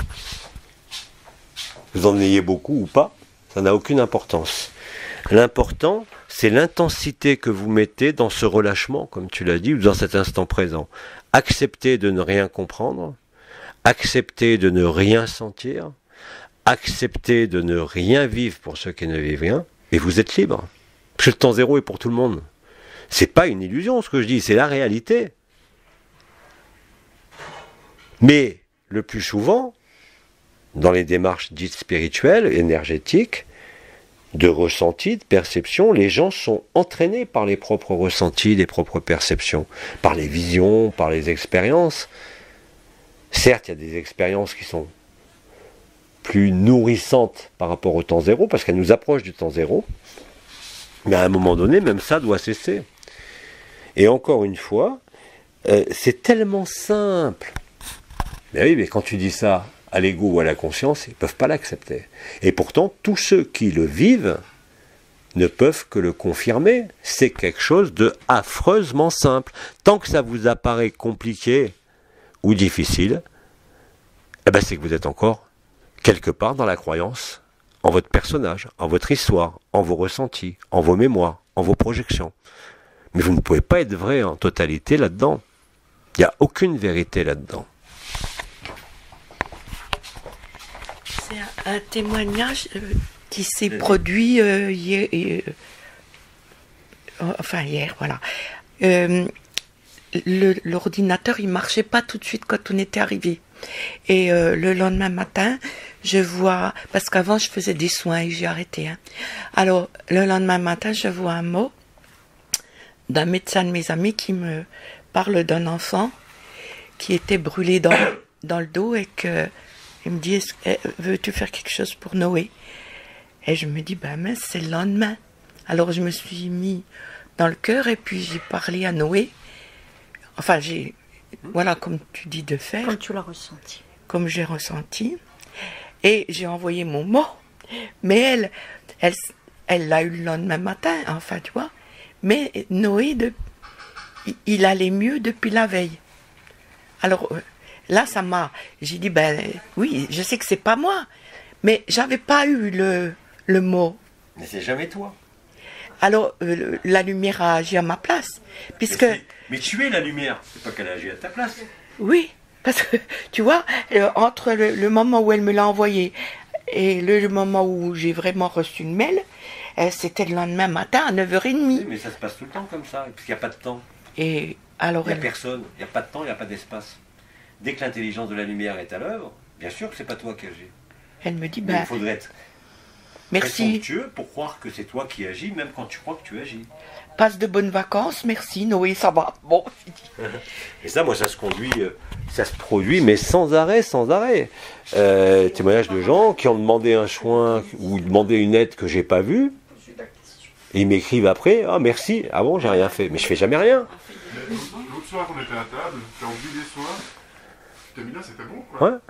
Speaker 1: vous en ayez beaucoup ou pas, ça n'a aucune importance. L'important, c'est l'intensité que vous mettez dans ce relâchement, comme tu l'as dit, ou dans cet instant présent. Accepter de ne rien comprendre, accepter de ne rien sentir, accepter de ne rien vivre pour ceux qui ne vivent rien, et vous êtes libre. Parce que le temps zéro est pour tout le monde. C'est pas une illusion ce que je dis, c'est la réalité. Mais le plus souvent, dans les démarches dites spirituelles, énergétiques, de ressenti, de perception, les gens sont entraînés par les propres ressentis, les propres perceptions, par les visions, par les expériences. Certes, il y a des expériences qui sont plus nourrissantes par rapport au temps zéro, parce qu'elles nous approchent du temps zéro, mais à un moment donné, même ça doit cesser. Et encore une fois, c'est tellement simple. Mais oui, mais quand tu dis ça à l'ego ou à la conscience, ils ne peuvent pas l'accepter. Et pourtant, tous ceux qui le vivent ne peuvent que le confirmer. C'est quelque chose de affreusement simple. Tant que ça vous apparaît compliqué ou difficile, eh ben c'est que vous êtes encore quelque part dans la croyance, en votre personnage, en votre histoire, en vos ressentis, en vos mémoires, en vos projections. Mais vous ne pouvez pas être vrai en totalité là-dedans. Il n'y a aucune vérité là-dedans.
Speaker 5: C'est un témoignage qui s'est produit hier, voilà. L'ordinateur, il marchait pas tout de suite quand on était arrivé. Et le lendemain matin, je vois, parce qu'avant je faisais des soins et j'ai arrêté. Hein. Alors, le lendemain matin, je vois un mot d'un médecin de mes amis qui me parle d'un enfant qui était brûlé dans le dos et que il me dit, veux-tu faire quelque chose pour Noé? Et je me dis, mince, c'est le lendemain. Alors je me suis mis dans le cœur et puis j'ai parlé à Noé. Enfin, voilà, comme tu dis de faire.
Speaker 2: Comme tu l'as ressenti.
Speaker 5: Comme j'ai ressenti. Et j'ai envoyé mon mot. Mais elle l'a eu le lendemain matin, enfin, tu vois. Mais Noé, il allait mieux depuis la veille. Alors, là, j'ai dit, oui, je sais que c'est pas moi. Mais j'avais pas eu le mot.
Speaker 1: Mais c'est jamais toi.
Speaker 5: Alors, la lumière a agi à ma place. Puisque...
Speaker 1: Mais tu es la lumière, c'est pas qu'elle a agi à ta place.
Speaker 5: Oui, parce que, tu vois, entre le moment où elle me l'a envoyé et le moment où j'ai vraiment reçu le mail, c'était le lendemain matin à 9h30.
Speaker 1: Oui, mais ça se passe tout le temps comme ça, parce qu'il n'y a pas de temps.
Speaker 5: Et alors
Speaker 1: il n'y a personne, il n'y a pas de temps, il n'y a pas d'espace. Dès que l'intelligence de la lumière est à l'œuvre, bien sûr que c'est pas toi qui agis.
Speaker 5: Elle me dit,
Speaker 1: mais il faudrait être présomptueux pour croire que c'est toi qui agis, même quand tu crois que tu agis.
Speaker 5: Passe de bonnes vacances, merci Noé, ça va. Bon.
Speaker 1: Et ça, moi, ça se produit, mais sans arrêt, sans arrêt. Témoignages de gens qui ont demandé un soin ou demandé une aide que j'ai pas vue. Et ils m'écrivent après, ah merci, ah bon, j'ai rien fait. Mais je fais jamais rien.
Speaker 7: L'autre soir, on était à table, t'as oublié les soins, tu t'as mis là, c'était bon, quoi.
Speaker 1: Ouais.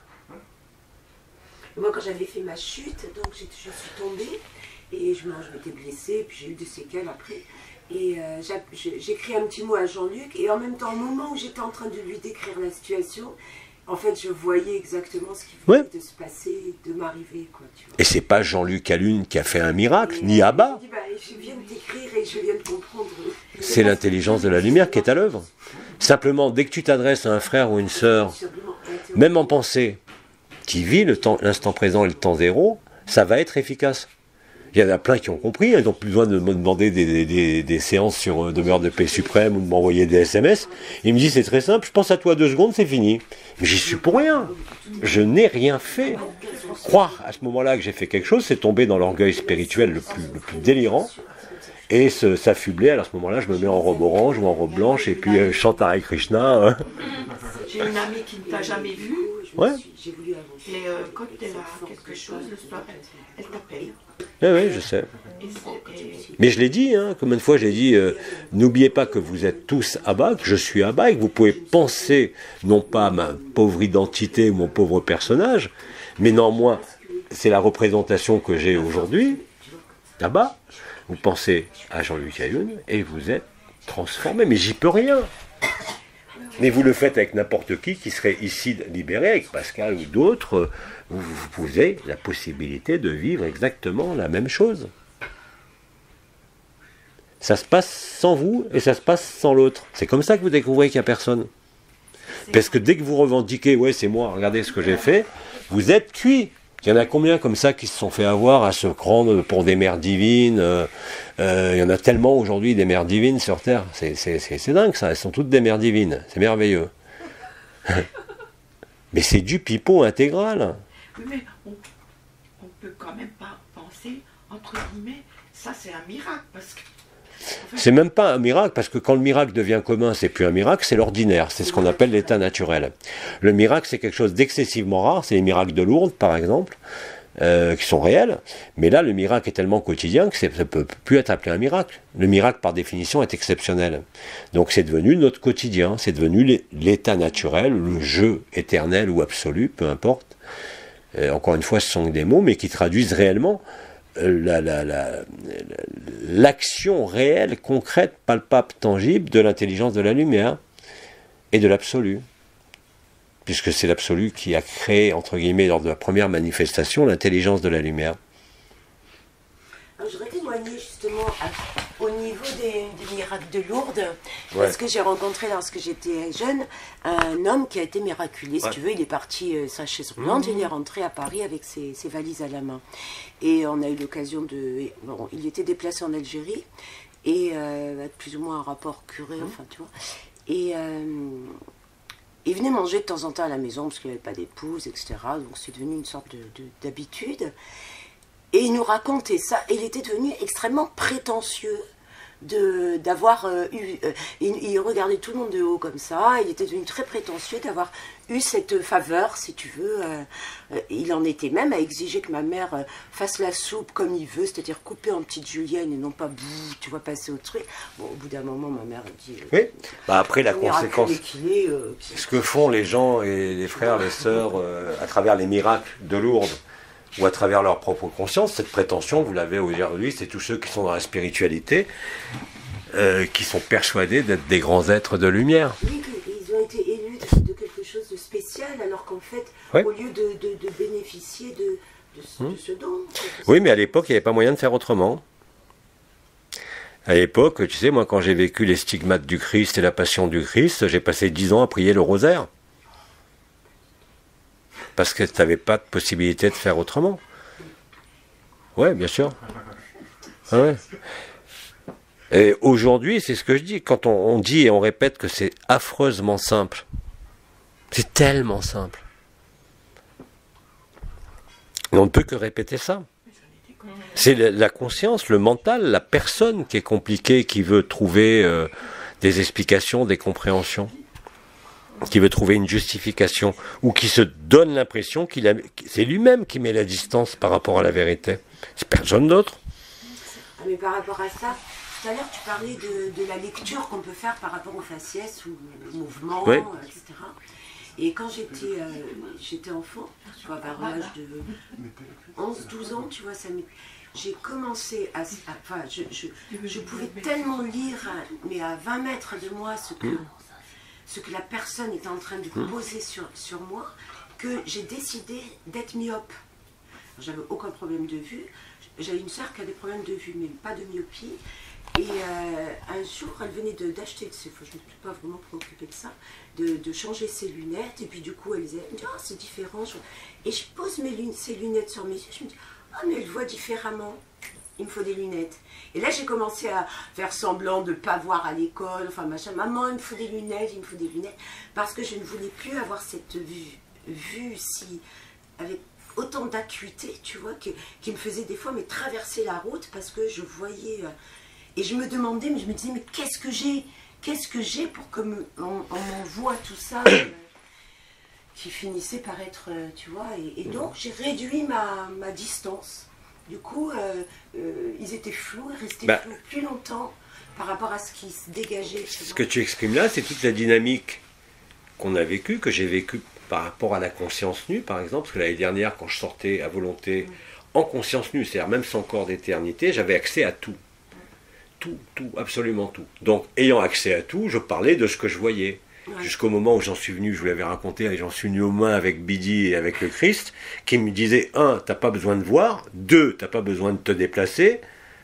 Speaker 5: Moi, quand j'avais fait ma chute, donc je suis tombée, et je m'étais blessée, puis j'ai eu des séquelles après. Et j'écris un petit mot à Jean-Luc, et en même temps, au moment où j'étais en train de lui décrire la situation, en fait, je voyais exactement ce qui venait de se passer, de m'arriver, quoi, tu vois.
Speaker 1: Et c'est pas Jean-Luc Alune qui a fait un miracle, ni Abba.
Speaker 5: Je viens de t'écrire et je viens de comprendre.
Speaker 1: C'est l'intelligence de la lumière qui est à l'œuvre. Simplement, dès que tu t'adresses à un frère ou une sœur, même en pensée, qui vit l'instant présent et le temps zéro, ça va être efficace. Il y en a plein qui ont compris, ils n'ont plus besoin de me demander des séances sur demeure de paix suprême ou de m'envoyer des SMS. Ils me disent, c'est très simple, je pense à toi 2 secondes, c'est fini. Mais j'y suis pour rien. Je n'ai rien fait. Croire à ce moment-là que j'ai fait quelque chose, c'est tomber dans l'orgueil spirituel le plus délirant et s'affubler. Alors à ce moment-là, je me mets en robe orange ou en robe blanche et puis je chante Hare Krishna.
Speaker 5: J'ai une amie qui ne t'a jamais vu.
Speaker 1: Ouais.
Speaker 5: Et quand elle a quelque chose, le soir, elle t'appelle.
Speaker 1: Oui, je sais. Mais je l'ai dit, combien de fois j'ai dit, n'oubliez pas que vous êtes tous Abba, que je suis Abba, et que vous pouvez penser, non pas à ma pauvre identité ou mon pauvre personnage, mais néanmoins, c'est la représentation que j'ai aujourd'hui, Abba. Vous pensez à Jean-Luc Ayoun, et vous êtes transformé, mais j'y peux rien. Mais vous le faites avec n'importe qui serait ici libéré, avec Pascal ou d'autres, vous avez la possibilité de vivre exactement la même chose. Ça se passe sans vous et ça se passe sans l'autre. C'est comme ça que vous découvrez qu'il n'y a personne. Parce que dès que vous revendiquez, ouais c'est moi, regardez ce que j'ai fait, vous êtes cuit. Il y en a combien comme ça qui se sont fait avoir à se prendre pour des mères divines il y en a tellement aujourd'hui des mères divines sur Terre. C'est dingue ça, elles sont toutes des mères divines. C'est merveilleux. Mais c'est du pipeau intégral.
Speaker 5: Oui, mais on peut quand même pas penser, entre guillemets, ça c'est un miracle. Parce que...
Speaker 1: C'est même pas un miracle, parce que quand le miracle devient commun, c'est plus un miracle, c'est l'ordinaire. C'est ce qu'on appelle l'état naturel. Le miracle, c'est quelque chose d'excessivement rare. C'est les miracles de Lourdes, par exemple, qui sont réels. Mais là, le miracle est tellement quotidien que ça ne peut plus être appelé un miracle. Le miracle, par définition, est exceptionnel. Donc c'est devenu notre quotidien. C'est devenu l'état naturel, le jeu éternel ou absolu, peu importe. Encore une fois, ce sont des mots, mais qui traduisent réellement l'action réelle, concrète, palpable, tangible de l'intelligence de la lumière et de l'absolu. Puisque c'est l'absolu qui a créé, entre guillemets, lors de la première manifestation, l'intelligence de la lumière.
Speaker 5: Alors, je voudrais témoigner justement au niveau des miracles de Lourdes, parce que j'ai rencontré lorsque j'étais jeune un homme qui a été miraculé, si tu veux. Il est parti sa chaise roulante, il est rentré à Paris avec ses valises à la main. Et on a eu l'occasion de... Bon, il était déplacé en Algérie, et avec plus ou moins un rapport curé, enfin tu vois. Et il venait manger de temps en temps à la maison, parce qu'il n'y avait pas d'épouse, etc. Donc c'est devenu une sorte d'habitude. Et il nous racontait ça, et il était devenu extrêmement prétentieux d'avoir eu... il regardait tout le monde de haut comme ça, il était devenu très prétentieux d'avoir eu cette faveur, si tu veux. Il en était même à exiger que ma mère fasse la soupe comme il veut, c'est-à-dire couper en petites juliennes et non pas, tu vois, passer au truc. Bon, au bout d'un moment, ma mère a dit...
Speaker 1: oui, bah après la conséquence...
Speaker 5: Ce
Speaker 1: que font les gens et les frères, les sœurs, à travers les miracles de Lourdes, ou à travers leur propre conscience, cette prétention, vous l'avez aujourd'hui, c'est tous ceux qui sont dans la spiritualité, qui sont persuadés d'être des grands êtres de lumière.
Speaker 5: Oui, ils ont été élus de quelque chose de spécial, alors qu'en fait, au lieu de bénéficier de ce don...
Speaker 1: Oui, mais à l'époque, il n'y avait pas moyen de faire autrement. À l'époque, tu sais, moi, quand j'ai vécu les stigmates du Christ et la passion du Christ, j'ai passé 10 ans à prier le rosaire. Parce que tu n'avais pas de possibilité de faire autrement. Ouais, bien sûr. Ah ouais. Et aujourd'hui, c'est ce que je dis, quand on dit et on répète que c'est affreusement simple. C'est tellement simple. Et on ne peut que répéter ça. C'est la conscience, le mental, la personne qui est compliquée, qui veut trouver des explications, des compréhensions, qui veut trouver une justification, ou qui se donne l'impression c'est lui-même qui met la distance par rapport à la vérité. C'est personne d'autre.
Speaker 5: Ah, mais par rapport à ça, tout à l'heure tu parlais de la lecture qu'on peut faire par rapport aux faciès ou aux mouvements, etc. Et quand j'étais enfant, tu vois, vers l'âge de 11-12 ans, tu vois, j'ai commencé enfin, je pouvais tellement lire, mais à 20 mètres de moi, ce que la personne était en train de poser sur moi, que j'ai décidé d'être myope. J'avais aucun problème de vue. J'avais une sœur qui a des problèmes de vue, mais pas de myopie. Et un jour, elle venait d'acheter, je ne me suis pas vraiment préoccupée de ça, de changer ses lunettes. Et puis du coup, elle disait, oh, c'est différent. Et je pose ces lunettes sur mes yeux. Je me dis, ah, mais elle voit différemment. Il me faut des lunettes. Et là, j'ai commencé à faire semblant de ne pas voir à l'école, enfin machin. Maman, il me faut des lunettes, il me faut des lunettes. Parce que je ne voulais plus avoir cette vue avec autant d'acuité, tu vois, qui me faisait des fois traverser la route parce que je voyais... et je me demandais, mais je me disais, mais qu'est-ce que j'ai pour qu'on m'envoie tout ça qui finissait par être, tu vois. Et donc, j'ai réduit ma distance. Du coup, ils étaient flous, ils restaient flous plus longtemps par rapport à ce qui se dégageait.
Speaker 1: Ce que tu exprimes là, c'est toute la dynamique qu'on a vécue, que j'ai vécue par rapport à la conscience nue, par exemple. Parce que l'année dernière, quand je sortais à volonté en conscience nue, c'est-à-dire même sans corps d'éternité, j'avais accès à tout. Tout, absolument tout. Donc, ayant accès à tout, je parlais de ce que je voyais. Ouais. Jusqu'au moment où j'en suis venu, je vous l'avais raconté, et j'en suis venu aux mains avec Bidi et avec le Christ, qui me disait, 1, t'as pas besoin de voir, 2, t'as pas besoin de te déplacer,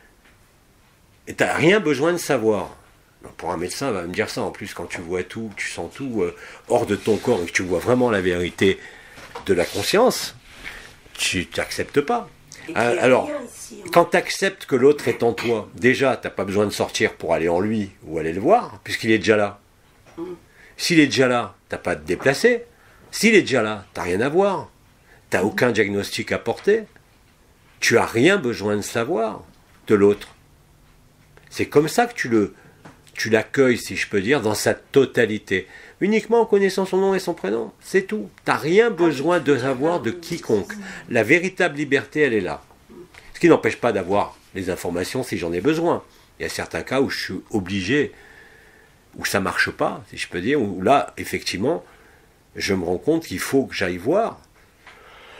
Speaker 1: et t'as rien besoin de savoir. Donc pour un médecin, va me dire ça, en plus, quand tu vois tout, tu sens tout hors de ton corps, et que tu vois vraiment la vérité de la conscience, tu t'acceptes pas. Alors, quand tu acceptes que l'autre est en toi, déjà, t'as pas besoin de sortir pour aller en lui, ou aller le voir, puisqu'il est déjà là. S'il est déjà là, t'as pas à te déplacer. S'il est déjà là, t'as rien à voir. T'as aucun diagnostic à porter. Tu as rien besoin de savoir de l'autre. C'est comme ça que tu l'accueilles, si je peux dire, dans sa totalité. Uniquement en connaissant son nom et son prénom. C'est tout. T'as rien besoin de savoir de quiconque. La véritable liberté, elle est là. Ce qui n'empêche pas d'avoir les informations si j'en ai besoin. Il y a certains cas où je suis obligé, où ça ne marche pas, si je peux dire, où là, effectivement, je me rends compte qu'il faut que j'aille voir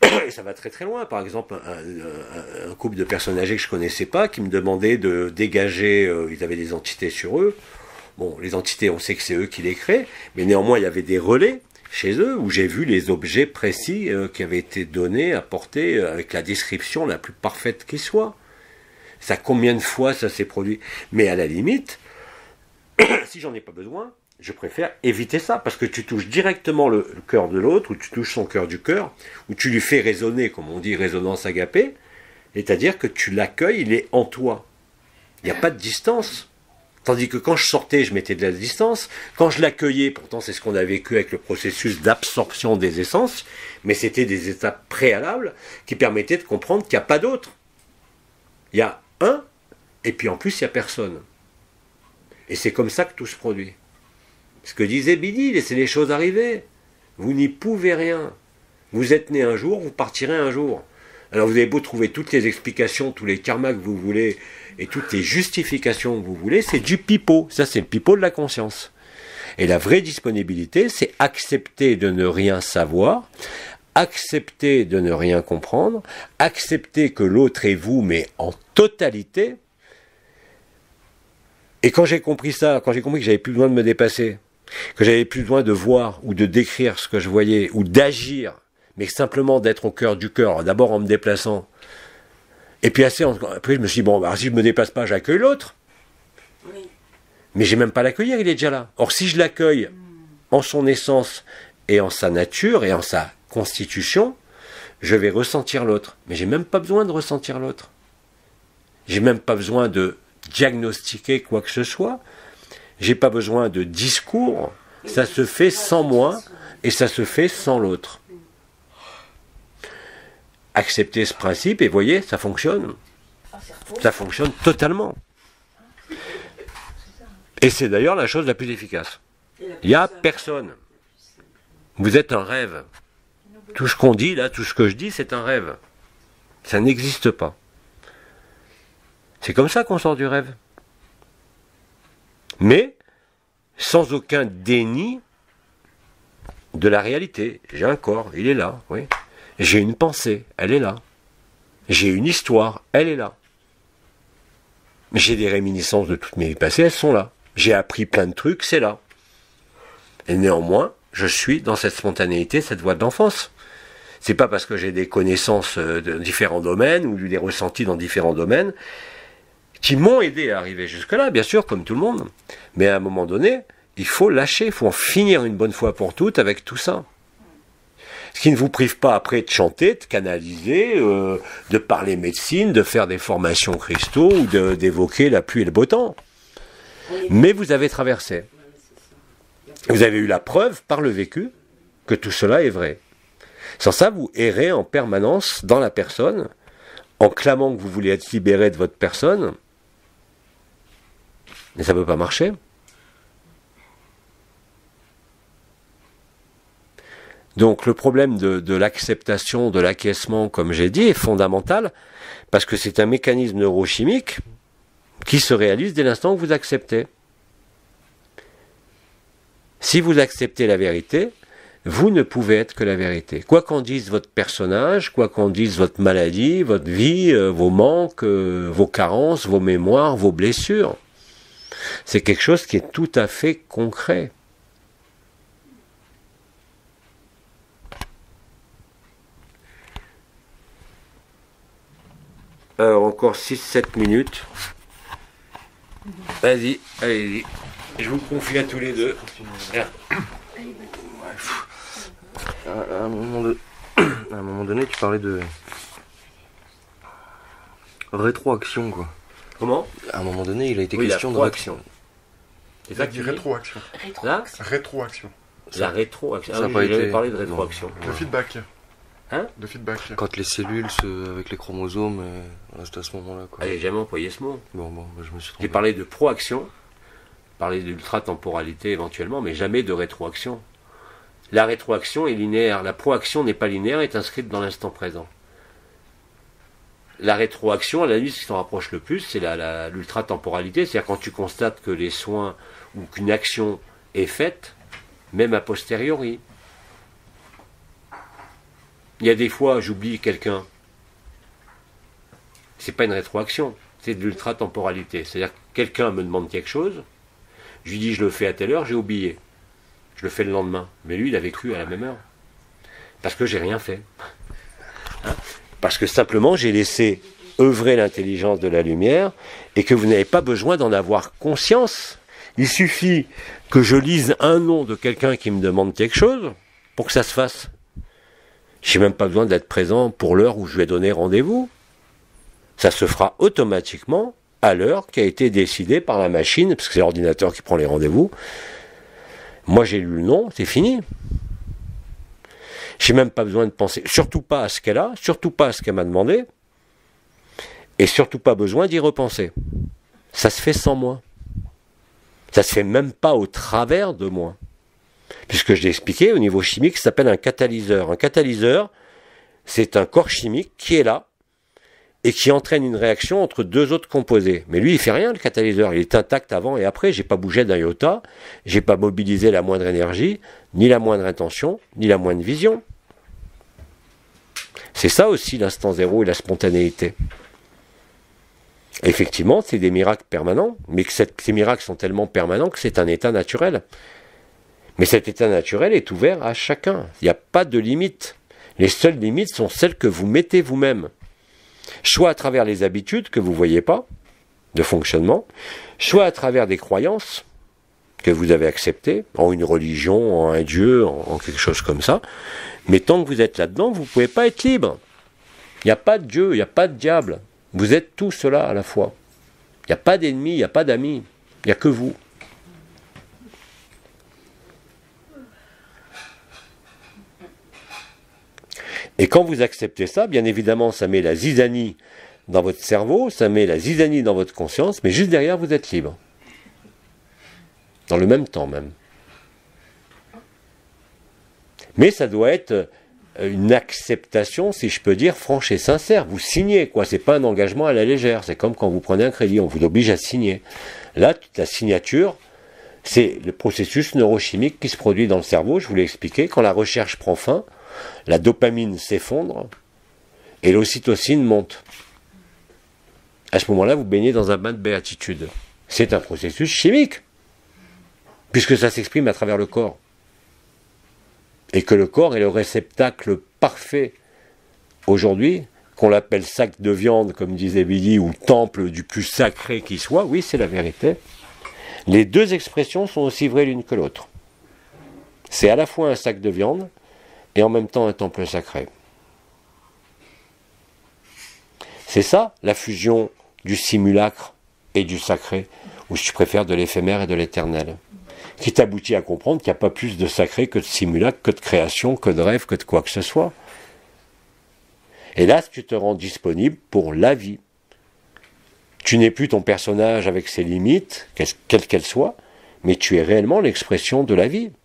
Speaker 1: Et ça va très très loin. Par exemple, un couple de personnes âgées que je connaissais pas, qui me demandait de dégager, ils avaient des entités sur eux. Bon, les entités, on sait que c'est eux qui les créent, mais néanmoins, il y avait des relais chez eux où j'ai vu les objets précis qui avaient été donnés, apportés, avec la description la plus parfaite qui soit. Ça, combien de fois ça s'est produit? Mais à la limite, si j'en ai pas besoin, je préfère éviter ça, parce que tu touches directement le cœur de l'autre, ou tu touches son cœur du cœur, ou tu lui fais résonner, comme on dit, résonance agapée, c'est-à-dire que tu l'accueilles, il est en toi. Il n'y a pas de distance. Tandis que quand je sortais, je mettais de la distance. Quand je l'accueillais, pourtant c'est ce qu'on a vécu avec le processus d'absorption des essences, mais c'était des étapes préalables qui permettaient de comprendre qu'il n'y a pas d'autre. Il y a un, et puis en plus il n'y a personne. Et c'est comme ça que tout se produit. Ce que disait Billy, laissez les choses arriver. Vous n'y pouvez rien. Vous êtes né un jour, vous partirez un jour. Alors vous avez beau trouver toutes les explications, tous les karmas que vous voulez, et toutes les justifications que vous voulez, c'est du pipeau. Ça, c'est le pipeau de la conscience. Et la vraie disponibilité, c'est accepter de ne rien savoir, accepter de ne rien comprendre, accepter que l'autre est vous, mais en totalité. Et quand j'ai compris ça, quand j'ai compris que j'avais plus besoin de me dépasser, que j'avais plus besoin de voir ou de décrire ce que je voyais, ou d'agir, mais simplement d'être au cœur du cœur, d'abord en me déplaçant, et puis après je me suis dit, bon, bah, si je me déplace pas, j'accueille l'autre.
Speaker 5: Oui.
Speaker 1: Mais j'ai même pas à l'accueillir, il est déjà là. Or, si je l'accueille en son essence et en sa nature et en sa constitution, je vais ressentir l'autre. Mais j'ai même pas besoin de ressentir l'autre. J'ai même pas besoin de diagnostiquer quoi que ce soit. J'ai pas besoin de discours. Ça se fait sans moi et ça se fait sans l'autre. Accepter ce principe et voyez, ça fonctionne. Ça fonctionne totalement. Et c'est d'ailleurs la chose la plus efficace. Il n'y a personne. Vous êtes un rêve. Tout ce qu'on dit là, tout ce que je dis, c'est un rêve. Ça n'existe pas. C'est comme ça qu'on sort du rêve. Mais sans aucun déni de la réalité. J'ai un corps, il est là, oui. J'ai une pensée, elle est là. J'ai une histoire, elle est là. J'ai des réminiscences de toutes mes vies passées, elles sont là. J'ai appris plein de trucs, c'est là. Et néanmoins, je suis dans cette spontanéité, cette voie d'enfance. C'est pas parce que j'ai des connaissances de différents domaines ou des ressentis dans différents domaines qui m'ont aidé à arriver jusque-là, bien sûr, comme tout le monde. Mais à un moment donné, il faut lâcher, il faut en finir une bonne fois pour toutes avec tout ça. Ce qui ne vous prive pas après de chanter, de canaliser, de parler médecine, de faire des formations cristaux ou d'évoquer la pluie et le beau temps. Mais vous avez traversé. Vous avez eu la preuve par le vécu que tout cela est vrai. Sans ça, vous errez en permanence dans la personne, en clamant que vous voulez être libéré de votre personne. Mais ça ne peut pas marcher. Donc le problème de l'acceptation, de l'acquiescement, comme j'ai dit, est fondamental, parce que c'est un mécanisme neurochimique qui se réalise dès l'instant où vous acceptez. Si vous acceptez la vérité, vous ne pouvez être que la vérité. Quoi qu'en dise votre personnage, quoi qu'en dise votre maladie, votre vie, vos manques, vos carences, vos mémoires, vos blessures, c'est quelque chose qui est tout à fait concret. Alors encore 6-7 minutes. Vas-y, allez-y. Je vous confie à tous les deux.
Speaker 8: À un moment donné, tu parlais de rétroaction, quoi.
Speaker 1: Comment?
Speaker 8: À un moment donné, il a été
Speaker 1: Oui,
Speaker 8: question de
Speaker 1: rétroaction. C'est
Speaker 7: Il
Speaker 1: ça
Speaker 7: a
Speaker 1: que
Speaker 7: dit
Speaker 1: tu dis?
Speaker 7: rétroaction.
Speaker 1: Là,
Speaker 7: Rétroaction.
Speaker 1: la rétroaction.
Speaker 8: ça
Speaker 1: Ah
Speaker 8: a
Speaker 1: oui,
Speaker 8: pas
Speaker 1: j'avais
Speaker 8: été-
Speaker 1: parlé de rétroaction.
Speaker 7: De feedback.
Speaker 1: Hein?
Speaker 7: De feedback.
Speaker 8: Quand les cellules, avec les chromosomes, c'était à ce moment-là, quoi.
Speaker 1: Ah, j'ai jamais employé ce mot.
Speaker 8: Bon, bah, je me suis trompé.
Speaker 1: J'ai parlé de proaction, parlé d'ultra-temporalité éventuellement, mais jamais de rétroaction. La rétroaction est linéaire. La proaction n'est pas linéaire, est inscrite dans l'instant présent. La rétroaction, à la limite, ce qui s'en rapproche le plus, c'est l'ultra-temporalité, c'est-à-dire quand tu constates que les soins ou qu'une action est faite, même a posteriori. Il y a des fois, j'oublie quelqu'un. C'est pas une rétroaction, c'est de l'ultra-temporalité. C'est-à-dire que quelqu'un me demande quelque chose, je lui dis je le fais à telle heure, j'ai oublié. Je le fais le lendemain. Mais lui, il a vécu à la même heure. Parce que j'ai rien fait. Hein? Parce que simplement, j'ai laissé œuvrer l'intelligence de la lumière et que vous n'avez pas besoin d'en avoir conscience. Il suffit que je lise un nom de quelqu'un qui me demande quelque chose pour que ça se fasse. Je n'ai même pas besoin d'être présent pour l'heure où je vais donner rendez-vous. Ça se fera automatiquement à l'heure qui a été décidée par la machine, parce que c'est l'ordinateur qui prend les rendez-vous. Moi, j'ai lu le nom, c'est fini. J'ai même pas besoin de penser, surtout pas à ce qu'elle a, surtout pas à ce qu'elle m'a demandé, et surtout pas besoin d'y repenser. Ça se fait sans moi. Ça se fait même pas au travers de moi. Puisque je l'ai expliqué, au niveau chimique, ça s'appelle un catalyseur. Un catalyseur, c'est un corps chimique qui est là, et qui entraîne une réaction entre deux autres composés. Mais lui, il fait rien, le catalyseur. Il est intact avant et après. J'ai pas bougé d'un iota. J'ai pas mobilisé la moindre énergie, ni la moindre intention, ni la moindre vision. C'est ça aussi l'instant zéro et la spontanéité. Effectivement, c'est des miracles permanents, mais que ces miracles sont tellement permanents que c'est un état naturel. Mais cet état naturel est ouvert à chacun. Il n'y a pas de limite. Les seules limites sont celles que vous mettez vous-même. Soit à travers les habitudes que vous ne voyez pas, de fonctionnement, soit à travers des croyances que vous avez acceptées, en une religion, en un dieu, en quelque chose comme ça. Mais tant que vous êtes là-dedans, vous ne pouvez pas être libre. Il n'y a pas de Dieu, il n'y a pas de diable. Vous êtes tout cela à la fois. Il n'y a pas d'ennemis, il n'y a pas d'amis. Il n'y a que vous. Et quand vous acceptez ça, bien évidemment, ça met la zizanie dans votre cerveau, ça met la zizanie dans votre conscience, mais juste derrière, vous êtes libre. Dans le même temps même. Mais ça doit être une acceptation, si je peux dire, franche et sincère. Vous signez, quoi. C'est pas un engagement à la légère. C'est comme quand vous prenez un crédit, on vous oblige à signer. Là, la signature, c'est le processus neurochimique qui se produit dans le cerveau. Je vous l'ai expliqué. Quand la recherche prend fin, la dopamine s'effondre et l'ocytocine monte. À ce moment-là, vous baignez dans un bain de béatitude. C'est un processus chimique, puisque ça s'exprime à travers le corps. Et que le corps est le réceptacle parfait aujourd'hui, qu'on l'appelle sac de viande, comme disait Billy, ou temple du plus sacré qui soit, oui, c'est la vérité. Les deux expressions sont aussi vraies l'une que l'autre. C'est à la fois un sac de viande, et en même temps un temple sacré. C'est ça, la fusion du simulacre et du sacré, ou si tu préfères de l'éphémère et de l'éternel, qui t'aboutit à comprendre qu'il n'y a pas plus de sacré que de simulacre, que de création, que de rêve, que de quoi que ce soit. Et là, tu te rends disponible pour la vie. Tu n'es plus ton personnage avec ses limites, quelles qu'elles soient, mais tu es réellement l'expression de la vie.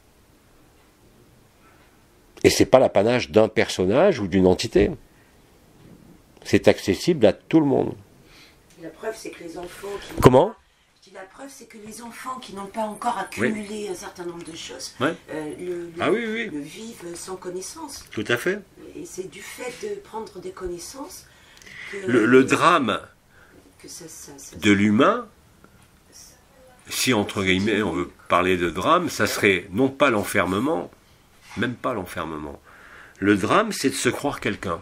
Speaker 1: Et ce n'est pas l'apanage d'un personnage ou d'une entité. C'est accessible à tout le monde.
Speaker 5: La preuve, c'est que les enfants qui...
Speaker 1: Comment ?
Speaker 5: Je dis la preuve, c'est que les enfants qui n'ont pas encore accumulé un certain nombre de choses le vivent sans connaissance.
Speaker 1: Tout à fait.
Speaker 5: Et c'est du fait de prendre des connaissances que...
Speaker 1: Le drame
Speaker 5: que ça
Speaker 1: de l'humain, si entre guillemets on veut parler de drame, ça serait non pas l'enfermement, même pas l'enfermement. Le drame, c'est de se croire quelqu'un.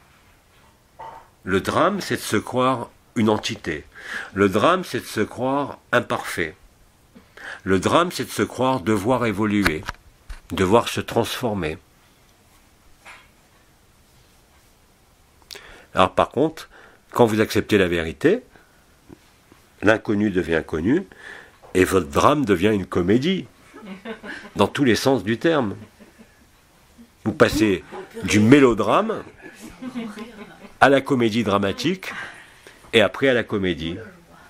Speaker 1: Le drame, c'est de se croire une entité. Le drame, c'est de se croire imparfait. Le drame, c'est de se croire devoir évoluer, devoir se transformer. Alors par contre, quand vous acceptez la vérité, l'inconnu devient connu, et votre drame devient une comédie, dans tous les sens du terme. Vous passez du mélodrame à la comédie dramatique, et après à la comédie.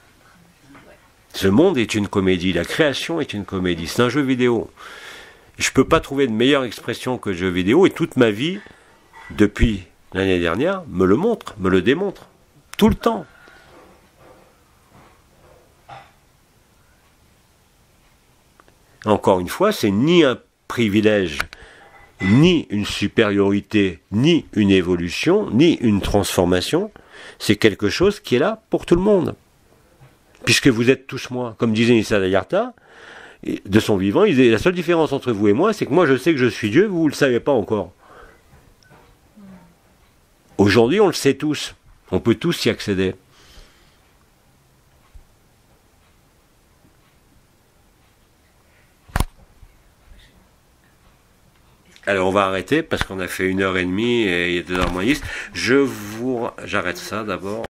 Speaker 1: Ce monde est une comédie, la création est une comédie, c'est un jeu vidéo. Je ne peux pas trouver de meilleure expression que jeu vidéo, et toute ma vie, depuis l'année dernière, me le montre, me le démontre, tout le temps. Encore une fois, c'est ni un privilège, ni une supériorité, ni une évolution, ni une transformation. C'est quelque chose qui est là pour tout le monde. Puisque vous êtes tous moi. Comme disait Nissa Dayarta, de son vivant, il disait, la seule différence entre vous et moi, c'est que moi je sais que je suis Dieu, vous ne le savez pas encore. Aujourd'hui, on le sait tous. On peut tous y accéder. Alors on va arrêter parce qu'on a fait 1h30 et il est 2h moins 10. J'arrête ça d'abord.